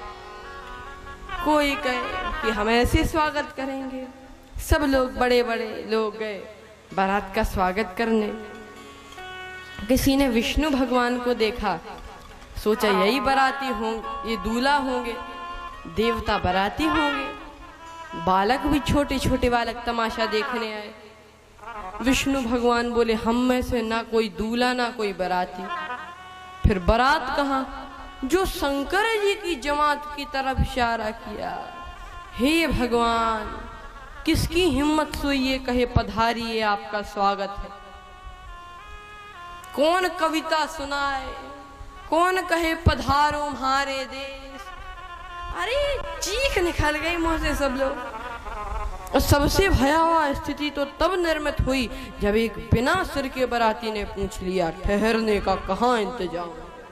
कोई कहे कि हम ऐसे स्वागत करेंगे। सब लोग बड़े बड़े लोग गए बारात का स्वागत करने। किसी ने विष्णु भगवान को देखा, सोचा यही बाराती होंगे, ये दूल्हा होंगे, देवता बाराती होंगे। बालक भी छोटे छोटे बालक तमाशा देखने आए। विष्णु भगवान बोले हम में से ना कोई दूल्हा ना कोई बाराती। फिर बारात कहाँ? जो शंकर जी की जमात की तरफ इशारा किया। हे भगवान, किसकी हिम्मत से ये कहे पधारिए आपका स्वागत है। कौन कविता सुनाए, कौन कहे पधारो हमारे देश। अरे चीख निकल गई मुंह से सब लोग। और सबसे भयावह स्थिति तो तब निर्मित हुई जब एक बिना सिर के बाराती ने पूछ लिया ठहरने का कहाँ इंतजाम।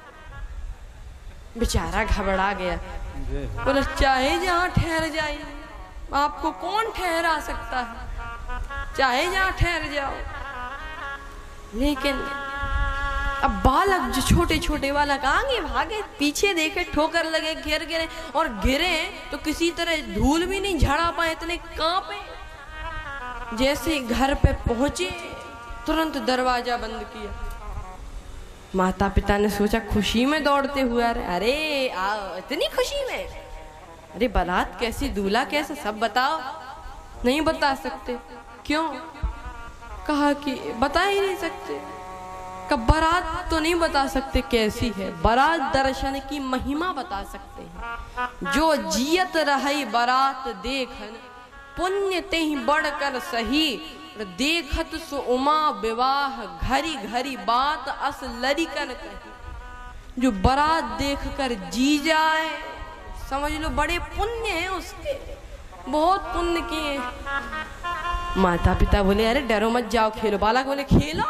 बेचारा घबरा गया, बोला चाहे जहाँ ठहर जाइए, आपको कौन ठहरा सकता है, चाहे जहाँ ठहर जाओ। लेकिन अब बालक, जो छोटे छोटे बालक आगे भागे, पीछे देखे, ठोकर लगे, गिर गिरे और गिरे तो किसी तरह धूल भी नहीं झड़ा पाए, इतने कांपे। जैसे घर पे पहुंचे तुरंत दरवाजा बंद किया। माता पिता ने सोचा खुशी में दौड़ते हुए, अरे अरे आओ, इतनी खुशी में, अरे बारात कैसी, दूल्हा कैसा, सब बताओ। नहीं बता सकते। क्यों? कहा कि बता ही नहीं सकते। कब बारात तो नहीं बता सकते कैसी है, बारात दर्शन की महिमा बता सकते हैं। जो जियत रही बारात देखन, पुण्य ते ही बढ़कर सही, देखत सो उमा विवाह, घरी घरी बात अस लरिकन कही। जो बारात देखकर जी जाए, समझ लो बड़े पुण्य हैं उसके, बहुत पुण्य किए। माता पिता बोले अरे डरो मत, जाओ खेलो। बालक बोले खेलो,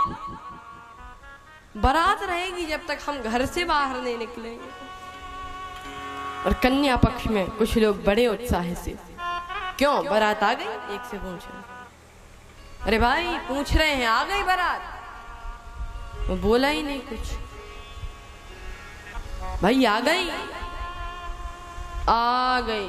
बारात रहेगी जब तक हम घर से बाहर नहीं निकलेंगे। और कन्या पक्ष में कुछ लोग बड़े उत्साह से, क्यों बारात आ गई, एक से पूछ रहे, अरे भाई पूछ रहे हैं आ गई बारात। वो बोला ही नहीं कुछ, भाई आ गई, आ गई,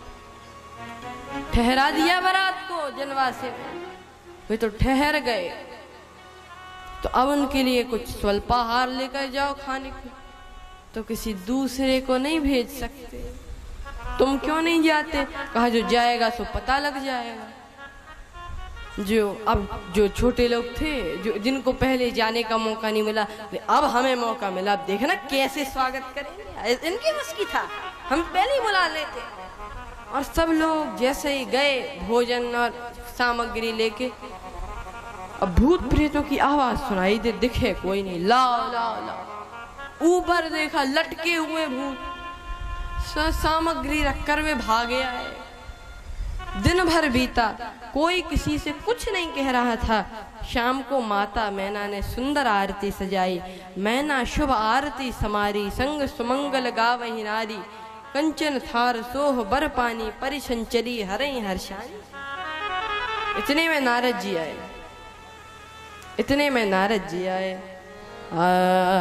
ठहरा दिया बारात को जनवासे में, वे तो ठहर गए। तो अब उनके लिए कुछ स्वल्पाहार लेकर जाओ खाने को, तो किसी दूसरे को नहीं भेज सकते। तुम क्यों नहीं जाते? कहा जो जाएगा सो पता लग जाएगा। जो अब जो छोटे लोग थे, जो जिनको पहले जाने का मौका नहीं मिला, अब हमें मौका मिला, अब देखना कैसे स्वागत करेंगे, इनके बस की था, हम पहले ही बुला लेते। और सब लोग जैसे ही गए भोजन और सामग्री लेके, अब भूत प्रेतों की आवाज सुनाई दे, दिखे कोई नहीं, लाओ लाओ लाओ। ऊपर देखा लटके हुए भूत, सामग्री रखकर वे भागे आए। दिन भर बीता, कोई किसी से कुछ नहीं कह रहा था। शाम को माता मैना ने सुंदर आरती सजाई, मैना शुभ आरती समारी, संग सुमंगल गावहि नारी, कंचन थार सोह बर पानी, परिसंचरी हरई हर्षानी। इतने में नारद जी आए, इतने में नारद जी आए। आ,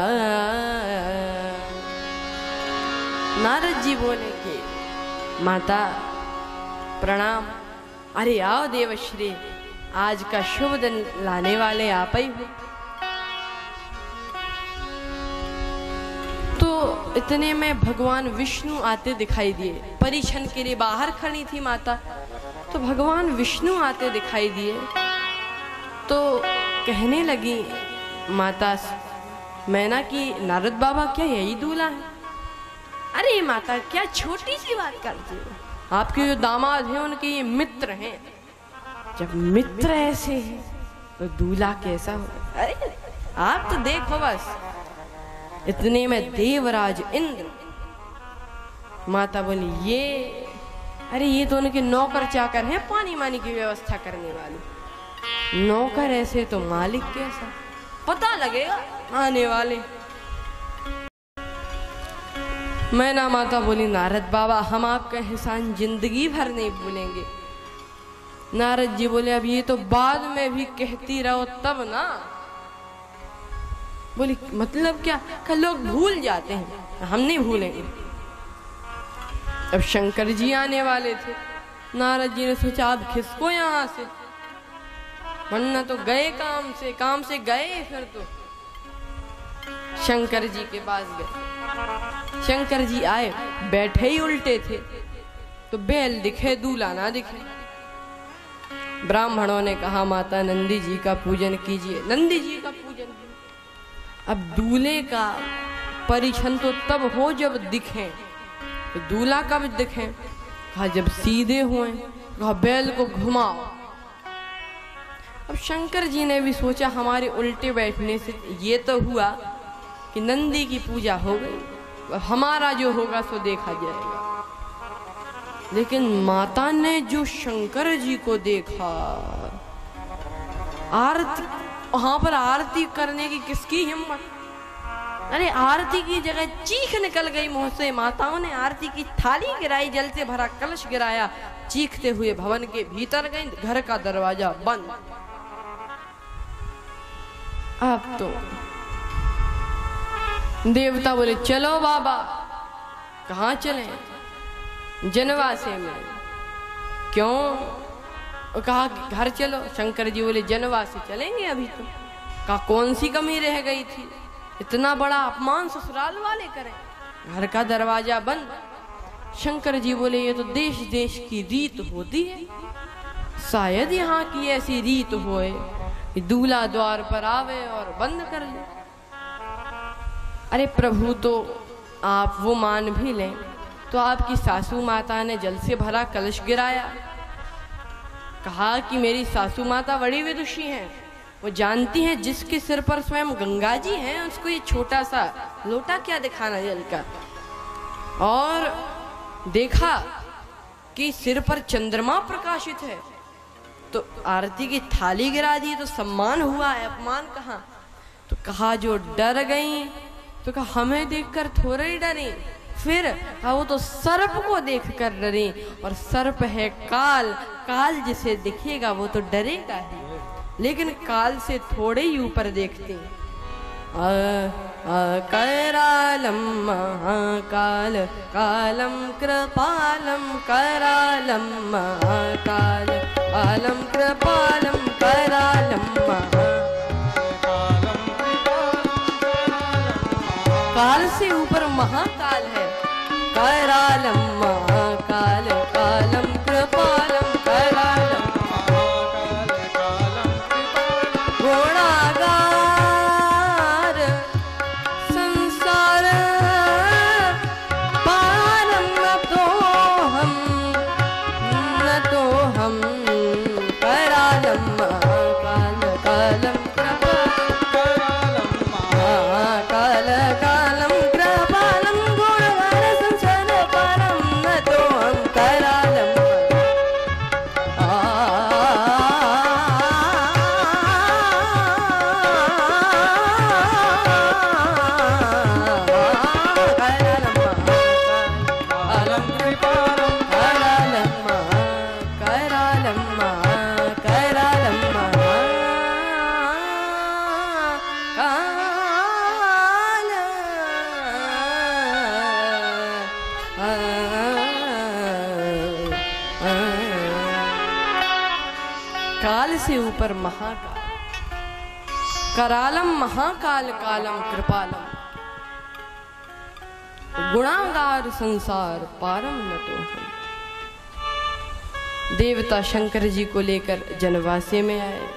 नारद जी बोले कि माता प्रणाम। अरे आओ देवश्री, आज का शुभ दिन लाने वाले आप ही हो। तो इतने में भगवान विष्णु आते दिखाई दिए। परीक्षण के लिए बाहर खड़ी थी माता, तो भगवान विष्णु आते दिखाई दिए। तो कहने लगी माता मैना की, नारद बाबा क्या यही दूल्हा है? अरे माता क्या छोटी सी बात करती हो, आपके जो दामाद हैं उनके ये मित्र हैं। जब मित्र ऐसे हैं तो दूल्हा कैसा हो? अरे आप तो देखो बस। इतने में देवराज इंद्र, माता बोली ये, अरे ये तो उनके नौकर चाकर हैं, पानी मानी की व्यवस्था करने वाले। नौकर ऐसे तो मालिक कैसा? पता लगेगा आने वाले। मैना माता बोली नारद बाबा हम आपका एहसान जिंदगी भर नहीं भूलेंगे। नारद जी बोले अब ये तो बाद में भी कहती रहो तब ना। बोली मतलब क्या? कल लोग भूल जाते हैं, हम नहीं भूलेंगे। अब शंकर जी आने वाले थे। नारद जी ने सोचा अब खिसको यहाँ से, वरना तो गए काम से, काम से गए। फिर तो शंकर जी के पास गए। शंकर जी आए, बैठे ही उल्टे थे, तो बैल दिखे दूल्हा ना दिखे। ब्राह्मणों ने कहा माता नंदी जी का पूजन कीजिए। नंदी जी का पूजन। अब दूल्हे का परीक्षण तो तब हो जब दिखे, तो दूल्हा कब दिखे? कहा जब सीधे हुए। कहा बैल को घुमाओ। अब शंकर जी ने भी सोचा हमारे उल्टे बैठने से ये तो हुआ कि नंदी की पूजा हो गई, हमारा जो होगा सो देखा जाएगा। लेकिन माता ने जो शंकर जी को देखा, आरती, वहां पर आरती करने की किसकी हिम्मत? अरे आरती की जगह चीख निकल गई मुंह से। माताओं ने आरती की थाली गिराई, जल से भरा कलश गिराया, चीखते हुए भवन के भीतर गई। घर का दरवाजा बंद। अब तो देवता बोले चलो बाबा। कहाँ चले? जनवासे में। क्यों? और कहा घर चलो। शंकर जी बोले जनवासी चलेंगे अभी तो। कहा कौन सी कमी रह गई थी, इतना बड़ा अपमान ससुराल वाले करें। घर का दरवाजा बंद। शंकर जी बोले ये तो देश देश की रीत होती है, शायद यहाँ की ऐसी रीत होए कि दूल्हा द्वार पर आवे और बंद कर ले। अरे प्रभु, तो आप वो मान भी लें तो आपकी सासू माता ने जल से भरा कलश गिराया। कहा कि मेरी सासू माता बड़ी विदुषी हैं, वो जानती हैं जिसके सिर पर स्वयं गंगा जी हैं उसको ये छोटा सा लोटा क्या दिखाना जल का। और देखा कि सिर पर चंद्रमा प्रकाशित है तो आरती की थाली गिरा दी, तो सम्मान हुआ है, अपमान कहाँ। तो कहा जो डर गई, तो कहा हमें देखकर थोड़े ही डरी। फिर कहा वो तो सर्प को देखकर डरी, और सर्प है काल, काल जिसे दिखेगा वो तो डरेगा ही, लेकिन काल से थोड़े ही ऊपर देखते हैं। करालम महाकाल कालम कृपालम, करालम महाकाल कालम कृपालम, करालम काल से ऊपर महाकाल है। करालम महाकाल कालम कृपालम, करालम काल से ऊपर महाकाल, करालम महाकाल कालम कृपालम, गुणागार संसार पारम न तो हम। देवता शंकर जी को लेकर जनवासे में आए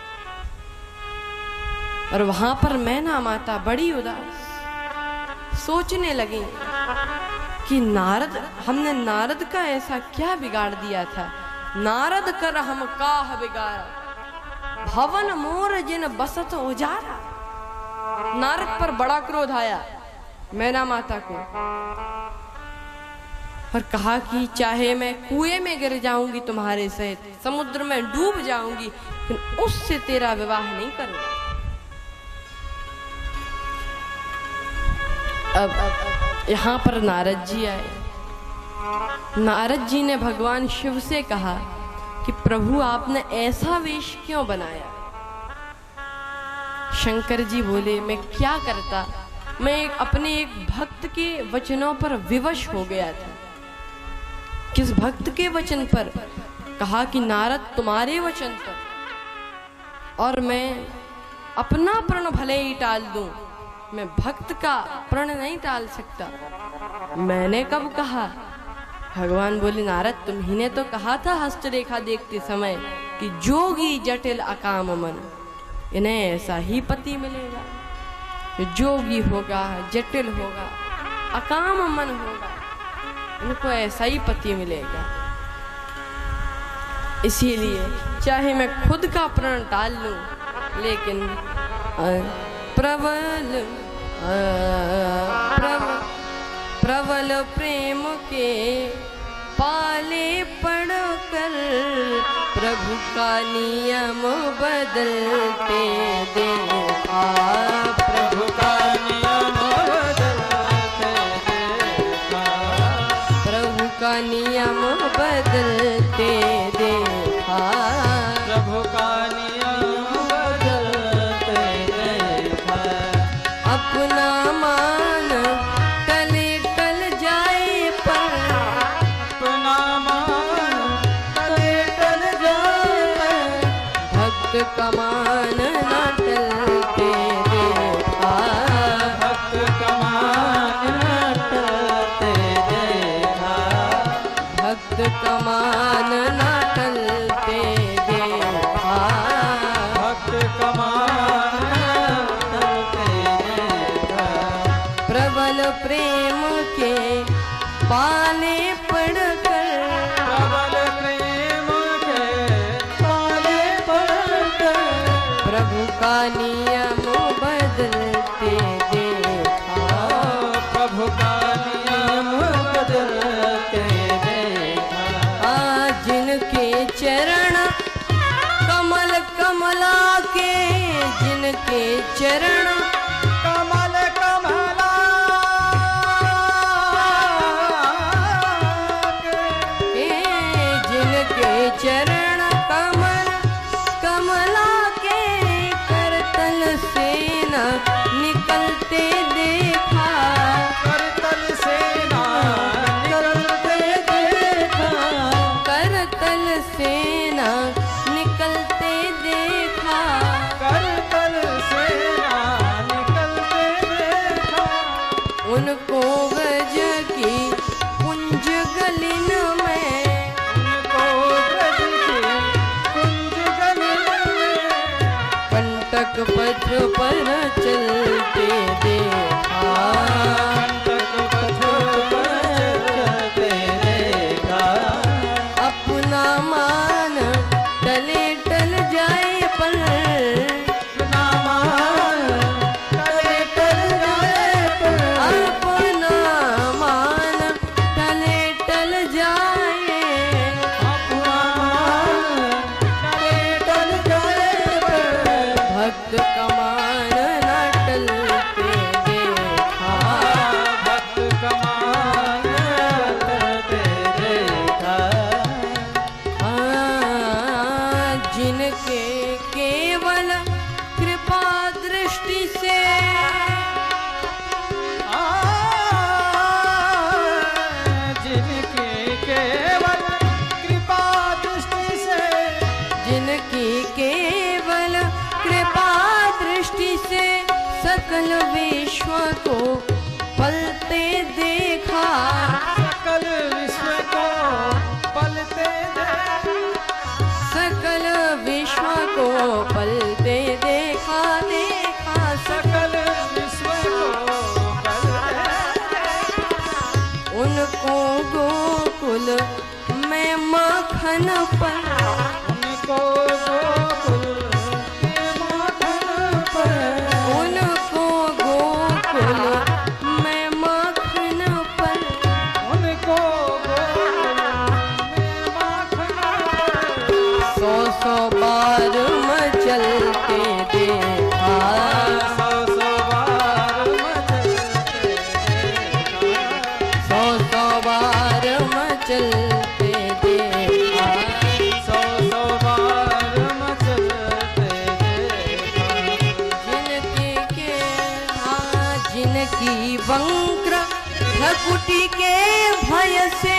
और वहां पर मैना माता बड़ी उदास सोचने लगी कि नारद, हमने नारद का ऐसा क्या बिगाड़ दिया था। नारद कर हम काह बिगाड़ा, भवन मोर जिन बसत उजारा। नारद पर बड़ा क्रोध आया मैना माता को और कहा कि चाहे मैं कुएं में गिर जाऊंगी तुम्हारे सहित, समुद्र में डूब जाऊंगी, लेकिन उससे तेरा विवाह नहीं करूंगा। अब, अब यहाँ पर नारद जी आए। नारद जी ने भगवान शिव से कहा कि प्रभु आपने ऐसा वेश क्यों बनाया। शंकर जी बोले मैं क्या करता, मैं एक अपने एक भक्त के वचनों पर विवश हो गया था। किस भक्त के वचन पर? कहा कि नारद तुम्हारे वचन पर, और मैं अपना प्रण भले ही टाल दूं, मैं भक्त का प्रण नहीं टाल सकता। मैंने कब कहा? भगवान बोले नारद तुम्ही ने तो कहा था हस्तरेखा देखते समय कि जोगी जटिल अकाम मन, इन्हें ऐसा ही पति मिलेगा। जोगी होगा, जटिल होगा, अकाम मन होगा, इनको ऐसा ही पति मिलेगा। इसीलिए चाहे मैं खुद का प्रण टाल लूं, लेकिन प्रबल प्रबल प्रबल प्रेम के पाले पड़कर प्रभु का नियम बदलते देखा। प्रभु का नियम बदलते देखा, प्रभु का नियम बदलते देखा, प्रभु का नियम बदलते देखा। अपना मान टले टल जाए पर, अपना मान टले टल जाए भक्त कमान न टलते देखा, भक्त कमान न टलते देखा, भक्त कमान न टलते देखा, भक्त कमान न टलते देखा, प्रबल प्रेम के पाले पड़कर, प्रबल प्रेम के पाले पड़कर, प्रभु का नियम बदलते देखा, प्रभु का नियम बदलते देखा, आज जिनके चरण कमल कमला के, जिनके चरण कमल कमला के, ए, जिनके चरण कमल कमला के करतल से न निकलते देखा, करतल से ना निकलते देखा, करतल से न निकलते देखा, करतल से ना निकलते देखा, उनको गज की कुंज गलिन में, उनको ब्रज की कुंज गलिन में, कंटक पथ पर चलते देखा, कंटक पथ पर चलते देखा, अपना मान टले टल जाए पर, अपना मान टले टल जाए पर, अपना मान टले टल जाए, अपना मान टले टल जाए पर, भक्त कमान न टलते देखा, भक्त कमान करते देखा, आ, जिनके केवल कृपा दृष्टि से, आ, जिनके केवल कृपा दृष्टि से, जिनकी केवल कृपा दृष्टि से सकल विश्व को पलते देखा, सकल विश्व को पलते देखा, सकल विश्व को पलते देखा देखा, सकल विश्व को पलते देखा, उनको गोकुल में माखन पर, उनको गोकुल के माखन पर, उनको गोकुल में माखन पर, उनको गोकुल में माखन पर, सौ सौ बार मचलते देखा, सौ सौ बार मचलते देखा, सौ सौ बार मचलते देखा, सौ सौ बार मचलते देखा, जिनके के हाँ जिनकी वंक्र भ्रकुटी के भय से,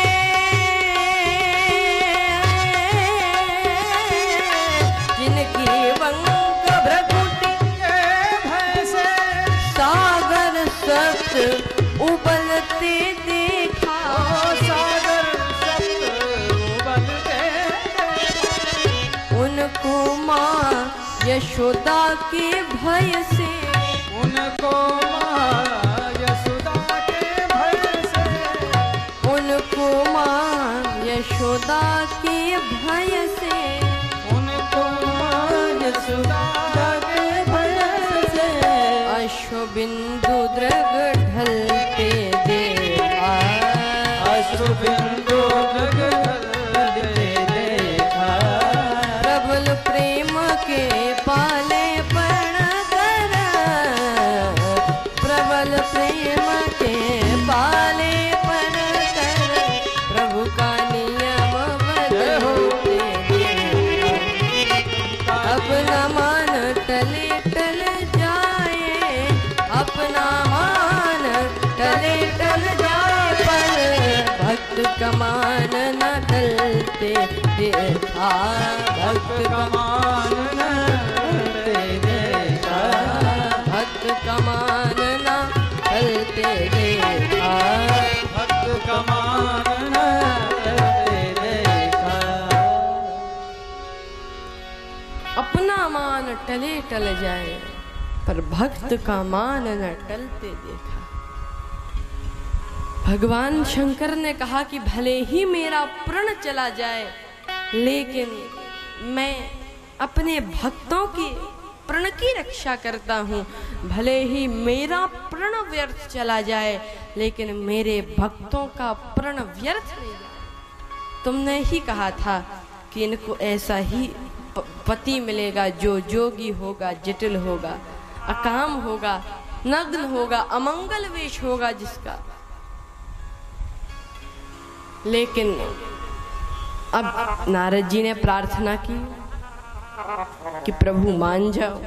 जिनकी वंक्र भ्रकुटी के भय से सागर सप्त उबलते देखा, ओ सागर सप्त उबलते देखा, उनको माँ यशोदा के भय से, उनको माँ यशोदा के भय से, उनको माँ यशोदा के भय से, उनको माँ यशोदा के भय से, अश्वबिंदु द्रग ढलते देखा, अश्रुबिंदु ढलते देखा, प्रबल प्रेम के पाले पण कर, प्रबल प्रेम के पाले पण कर, प्रभु का नियम बदलते देखा, अपना मान टले टल जाए, अपना मान टले टल जाए पर, भक्त कमान न टलते देखा, भक्त कमान न कितना मान टले टल जाए, पर भक्त का मान न टलते देखा। भगवान शंकर ने कहा कि भले ही मेरा प्रण चला जाए, लेकिन मैं अपने भक्तों की प्रण की रक्षा करता हूँ। भले ही मेरा प्रण व्यर्थ चला जाए, लेकिन मेरे भक्तों का प्रण व्यर्थ नहीं जाए। तुमने ही कहा था कि इनको ऐसा ही पति मिलेगा जो जोगी होगा, जटिल होगा, अकाम होगा, नग्न होगा, अमंगल वेश होगा जिसका। लेकिन अब नारद जी ने प्रार्थना की कि प्रभु मान जाओ।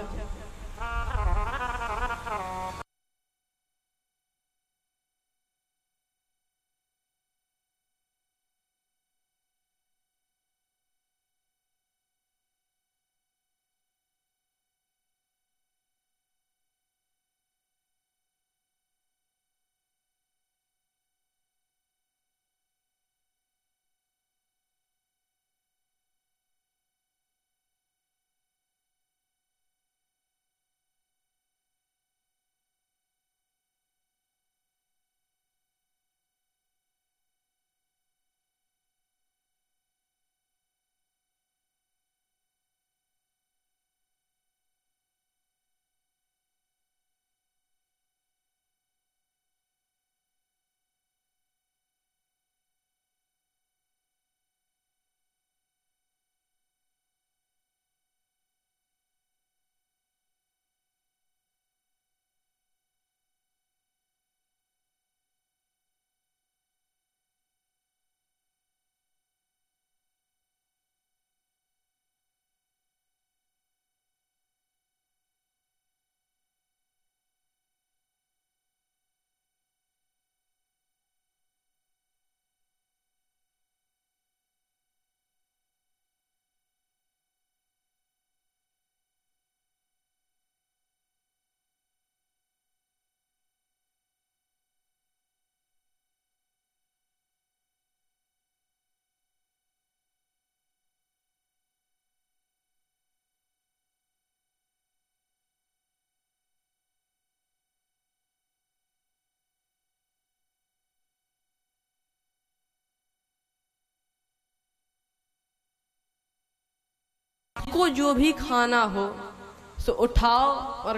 को जो भी खाना हो सो उठाओ और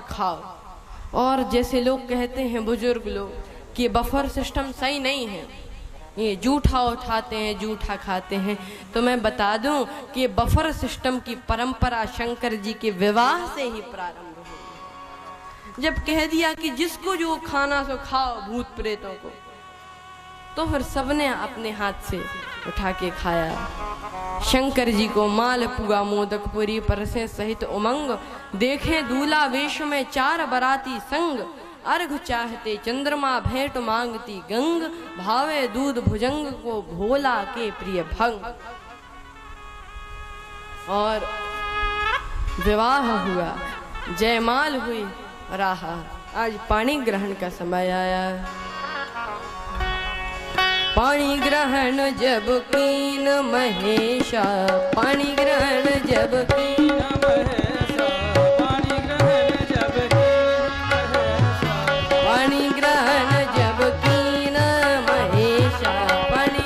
खाओ। और जैसे लोग कहते हैं बुजुर्ग लोग कि बफर सिस्टम सही नहीं है, ये जूठा उठाते हैं जूठा खाते हैं, तो मैं बता दूं कि बफर सिस्टम की परंपरा शंकर जी के विवाह से ही प्रारंभ हुई। जब कह दिया कि जिसको जो खाना सो खाओ भूत प्रेतों को, तो फिर सबने अपने हाथ से उठा के खाया। शंकर जी को मालपुआ मोदक पुरी परसे सहित उमंग, देखे दूल्हा वेश में चार बराती संग, अर्घ चाहते चंद्रमा भेंट मांगती गंग, भावे दूध भुजंग को भोला के प्रिय भंग। और विवाह हुआ, जयमाल हुई, रहा। आज पानी ग्रहण का समय आया। पानी ग्रहण जब कीन महेशा, पानी ग्रहण जब कीन महेशा, पानी ग्रहण जब पानी ग्रहण जब कीन महेशा, पानी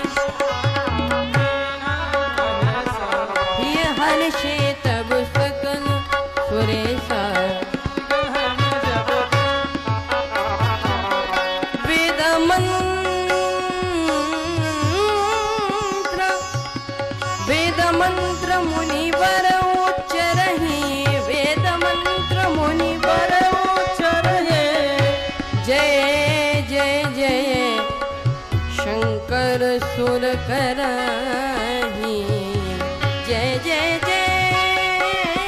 ये हर्षे तब सकल सुरेशा। वेद मंत्र मुनिवर उच्चरहि, वेद मंत्र मुनिवर उच्चरहि, जय जय जय शंकर सुर करहि, जय जय जय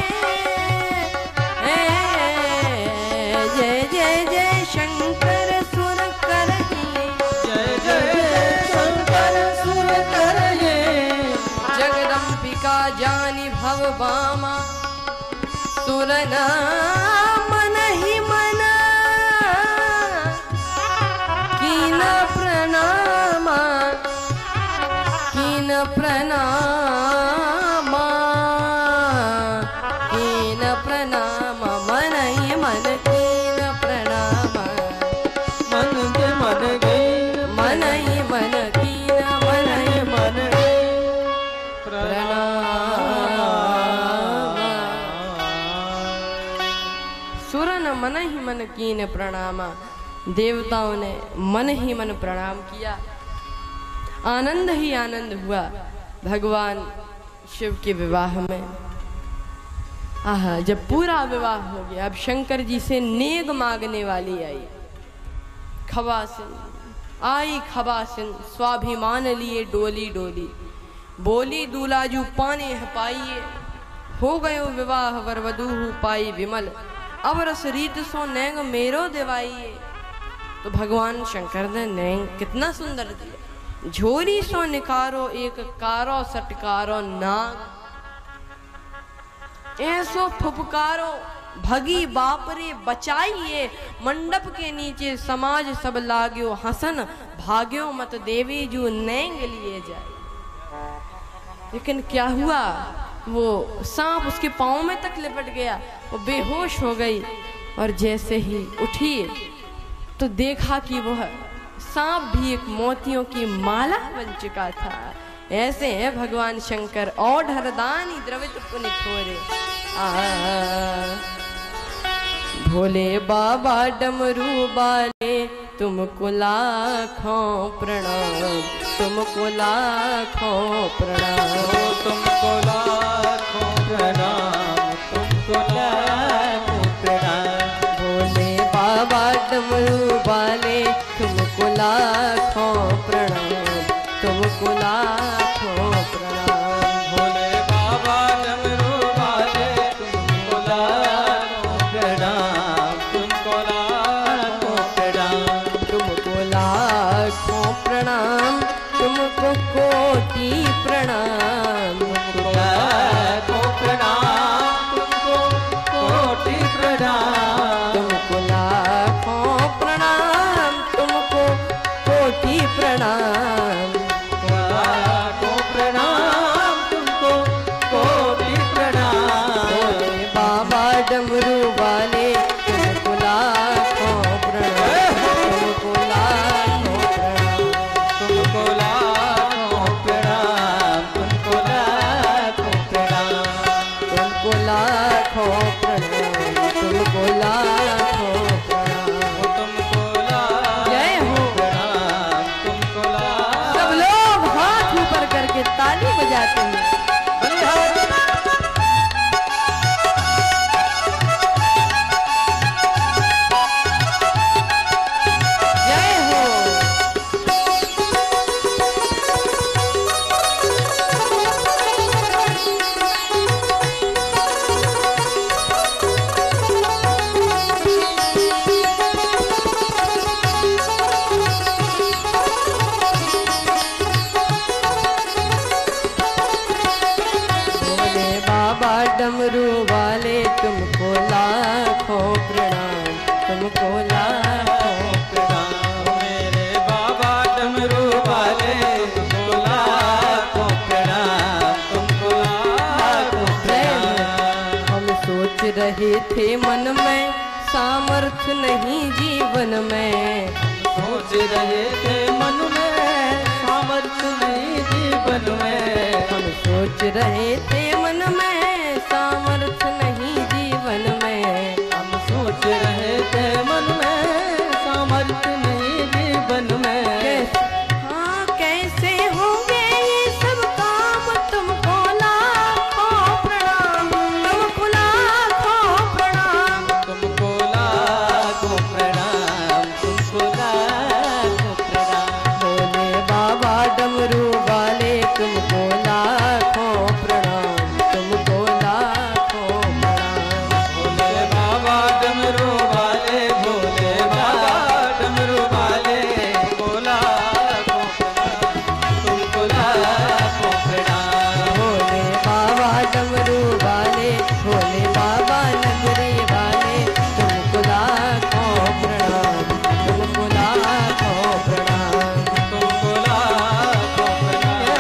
जय जय जय शंकर सुर करहि, जय जय शंकर सुर करहि। जगदम्बिका जानी भव बामा, सुर मन ही मन कीन प्रणामा, कीन प्रणामा, कीन मन ही मन कीन प्रणामा। देवताओं ने मन ही मन प्रणाम किया। आनंद ही आनंद हुआ भगवान शिव के विवाह में। आह, जब पूरा विवाह हो गया, अब शंकर जी से नेग मांगने वाली आई। खवासिन आई, खवासिन स्वाभिमान लिए डोली डोली, बोली दूलाजू पाने है पाइए। हो गयो विवाह वरवधू पाई विमल, अब रस रीत सो नेंग मेरो दिवाइए। तो भगवान शंकर ने नेंग कितना सुंदर दिया। झोरी सो निकारो एक कारो सटकारो नाग, ऐसो फुफकारो भगी बापरे बचाइए। मंडप के नीचे समाज सब लाग्यो हसन, भाग्यो मत देवी जो नेंग लिए जाए। लेकिन क्या हुआ, वो सांप उसके पाँव में तक लिपट गया, वो बेहोश हो गई। और जैसे ही उठी तो देखा कि वह सांप भी एक मोतियों की माला बन चुका था। ऐसे है भगवान शंकर, और हरदानी द्रवित पुनि थोरे। भोले बाबा डमरू बाले तुमको लाखों प्रणाम, तुमको लाखों प्रणाम, तुमको लाखों प्रणाम, तुमको लाखों प्रणाम। भोले बाबा डमरू बाले तुमको लाखों प्रणाम, तुमको लाखों प्रणाम। भोले बाबा डमरू वाले तुमको लाखों प्रणाम, तुमको लाखों प्रणाम, तुमको लाखों प्रणाम, तुमको कोटि प्रणाम, तुमको लाखों प्रणाम, तुमको कोटि प्रणाम, तुमको लाखों प्रणाम, तुमको कोटि प्रणाम। लाखों प्रणाम, तुमको कोटि प्रणाम। भोले बाबा डमरू वाले तुमको लाखों प्रणाम, तुमको लाखों प्रणाम, तुमको लाखों प्रणाम, तुमको लाखों प्रणाम, तुमको लाखों प्रणाम, तुमको लाखों प्रणाम। तुमको जय हो। लाखों प्रणाम, तुमको लाखों सब लोग हाथ ऊपर करके ताली बजाते हैं। जय हो। भोले बाबा डमरू वाले तुमको लाखों प्रणाम, तुमको लाखों प्रणाम। मेरे बाबा डमरू वाले तुमको लाखों प्रणाम, तुमको लाखों प्रणाम। हम सोच रहे थे मन में सामर्थ्य नहीं जीवन में, सोच रहे थे मन में सामर्थ्य नहीं जीवन में, हम सोच रहे थे मन में सामर्थ्य नहीं जीवन में। हम सोच रहे थे मन में सामर्थ्य नहीं जीवन में। कैसे हाँ कैसे होंगे ये सब काम, तुमको लाखों प्रणाम, तुमको लाखों प्रणाम। तुमको लाखों प्रणाम, तुमको लाखों प्रणाम। भोले बाबा डमरू वाले तुमको लाखों प्रणाम, तुमको लाखों प्रणाम। भोले बाबा डमरू वाले, भोले बाबा डमरू वाले, तुमको लाखों प्रणाम, तुमको लाखों प्रणाम। भोले बाबा डमरू वाले, भोले बाबा नगरी वाले तुमको लाखों प्रणाम, तुमको लाखों प्रणाम। तुमको लाखों प्रणाम।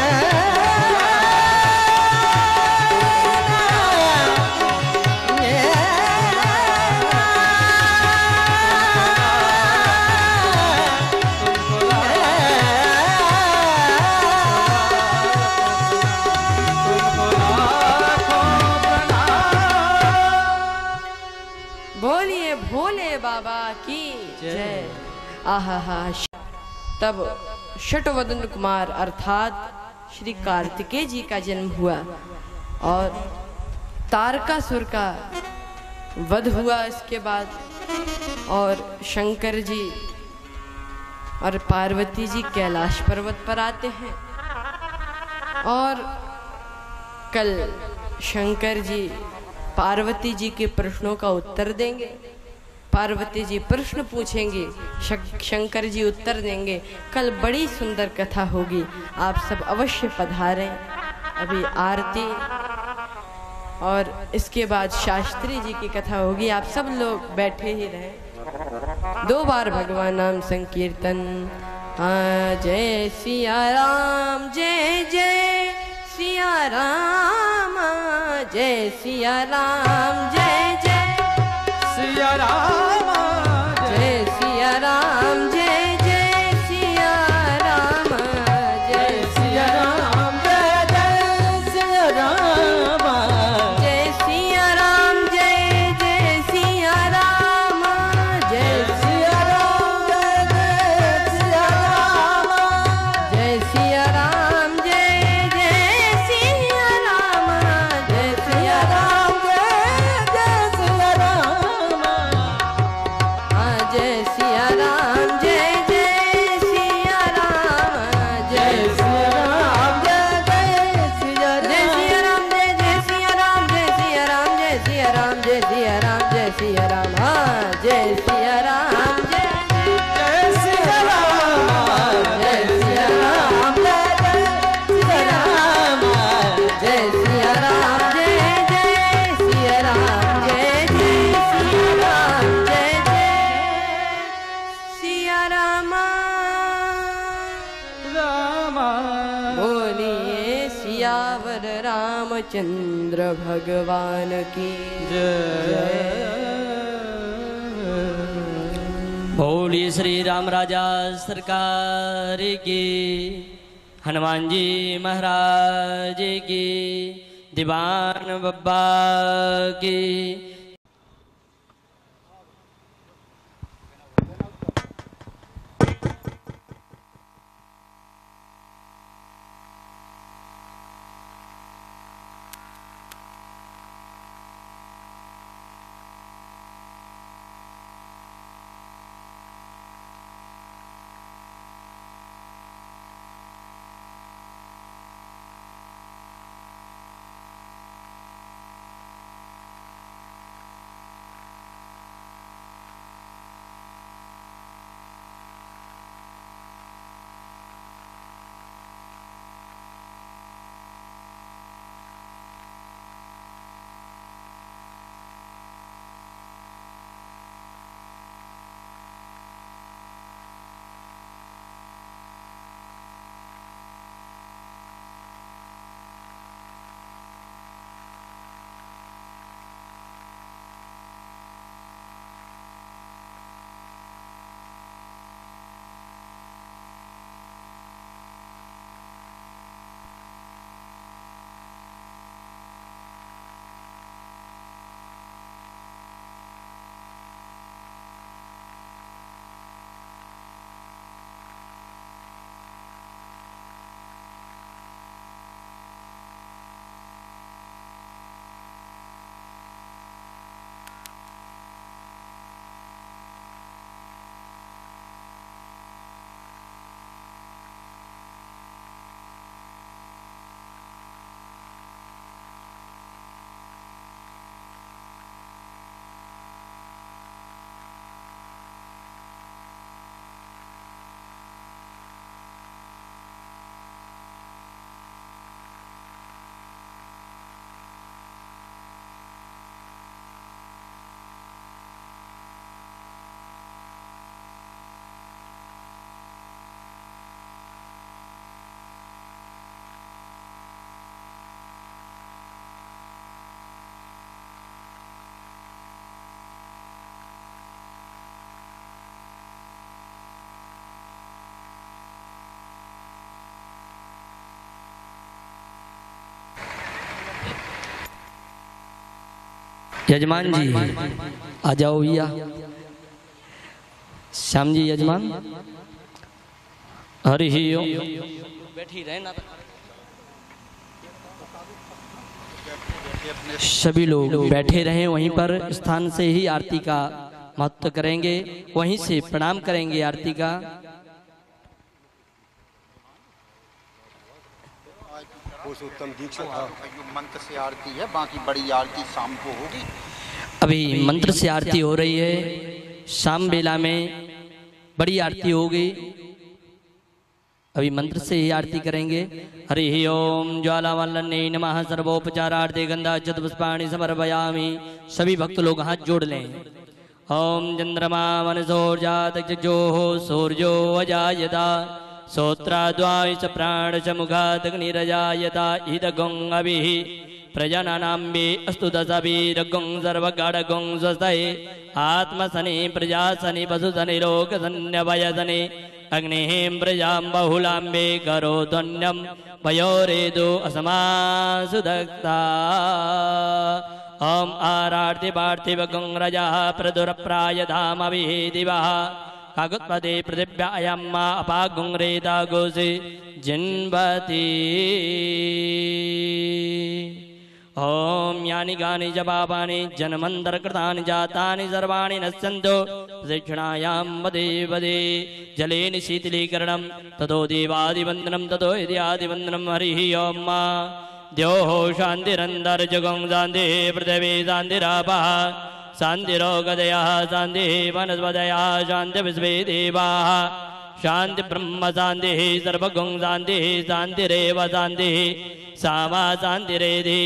तुमको लाखों प्रणाम। है। आहा हा। तब शटवदन कुमार अर्थात श्री कार्तिकेय जी का जन्म हुआ और तारकासुर का वध हुआ इसके बाद। और शंकर जी और पार्वती जी कैलाश पर्वत पर आते हैं और कल शंकर जी पार्वती जी के प्रश्नों का उत्तर देंगे। पार्वती जी प्रश्न पूछेंगे, शंकर जी उत्तर देंगे। कल बड़ी सुंदर कथा होगी, आप सब अवश्य पधारें। अभी आरती और इसके बाद शास्त्री जी की कथा होगी, आप सब लोग बैठे ही रहें। दो बार भगवान नाम संकीर्तन। हाँ, जय सिया राम, जय जय सिया राम, जय सिया राम, जय जय सिया राम, जय सिया राम, जय जय सिया राम, जय सिया राम, जय जय सिया राम, जय सिया राम, जय जय सिया राम, जय सिया राम, जय जय सिया राम, जय सिया राम, जय जय सिया राम, जय सिया राम, जय जय सिया राम, हाँ, जय सिया राम, जय जय सिया राम, जय सिया राम, जय जय सिया जय सिया राम, जय जय सिया राम, जय सिया राम, जय सिया राम, जय सिया राम, जय सिया राम, हाँ, जय सिया राम, जय जय सिया राम, जय सिया राम, जय सिया राम, जय सिया राम, जय जय सिया राम, जय जय सिया राम, राम बोलिए सियावर रामचंद्र भगवान की जय। बोली श्री राम राजा सरकार की, हनुमान जी महाराज की, दीवान बब्बा की। यजमान जी आ जाओ भैया। श्याम जी यजमान हरि ओम बैठी रहे ना, सभी लोग बैठे रहें वहीं पर, स्थान से ही आरती का महत्व करेंगे, वहीं से प्रणाम करेंगे आरती का। मंत्र से आरती है, बाकी बड़ी आरती शाम को होगी। अभी मंत्र से आरती हो रही है, शाम बेला में बड़ी आरती होगी, अभी मंत्र से ही आरती करेंगे। हरि ओम ज्वालावल्लने नमः सर्वोपचारार्थे गंधा चतुष्पाणि समर्पयामि। सभी भक्त लोग हाथ जोड़ लें। ओम चंद्रमा मनसोर्जात चक्षुः सूर्यो अजायता श्रोत्राद्वाय च प्राण च मुखात् अग्निरजायता इदगं अभिः प्रजननाम्बे अस्तु दशभिरगं सर्वगाढगं स्वस्तये आत्मसने प्रजासने पशुसने लोकसन्न्यवयसने अग्निः प्रजां बहुलाम्बे करोत्वन्यं वयोरेदो असमासुदक्ता। ओम आरार्ति पार्थिवगं रजः प्रदुरप्रायधामभिः दिवः काकुत्पदे पृथिव्यायां मा अपागुं रेता गोसे जिन्वति। ओम यानि गानि च पापानि जन्मन्तरकृतानि जातानि सर्वाणि नश्यन्तो प्रदक्षिणायां वदे वदे। जलेन शीतलीकरणं ततो देवादिवन्दनं ततो यद्यादिवन्दनं। हरिः ओम मा द्योः शान्तिरन्तर्जगं शान्तिः पृथिवी शान्तिरापः शान्तिरोगदयः शान्तिः वनस्पतयः शान्तिर्विश्वे देवाः शान्ति ब्रह्म शान्तिः सर्वगं शान्तिः शान्तिरेव शान्तिः सामा शान्तिरेधि।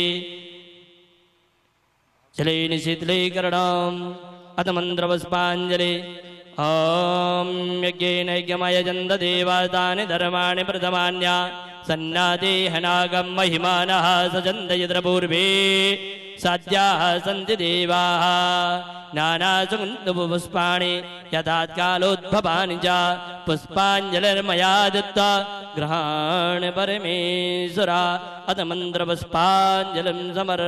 जलेन शीतलीकरणम् अथ मन्त्रपुष्पाञ्जलि। ॐ यज्ञेन यज्ञमयजन्त देवातानि धर्माणि प्रथमान्या सन्नादेहनागं महिमानः सजन्त यत्र पूर्वे साध्याः सन्ति देवाः नानासुगन्धपुष्पाणि यथात्कालोद्भवानि च पुष्पाञ्जलिर्मया दत्ता गृहाणि परमेश्वरा। अथ मन्त्रपुष्पाञ्जलिं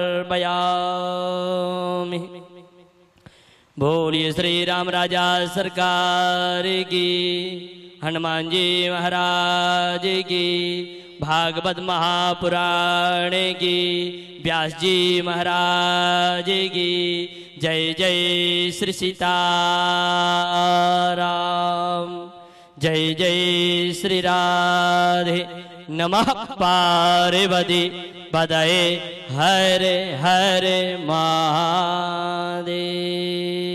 समर्पयामि। बोलिए श्री राम राजा सरकार की, हनुमान जी महाराज की, भागवत महापुराण की, व्यास जी महाराज की जय। जय श्री सीताराम, जय जय श्री राधे। नमः पार्वती पतये हरे हरे महादेव।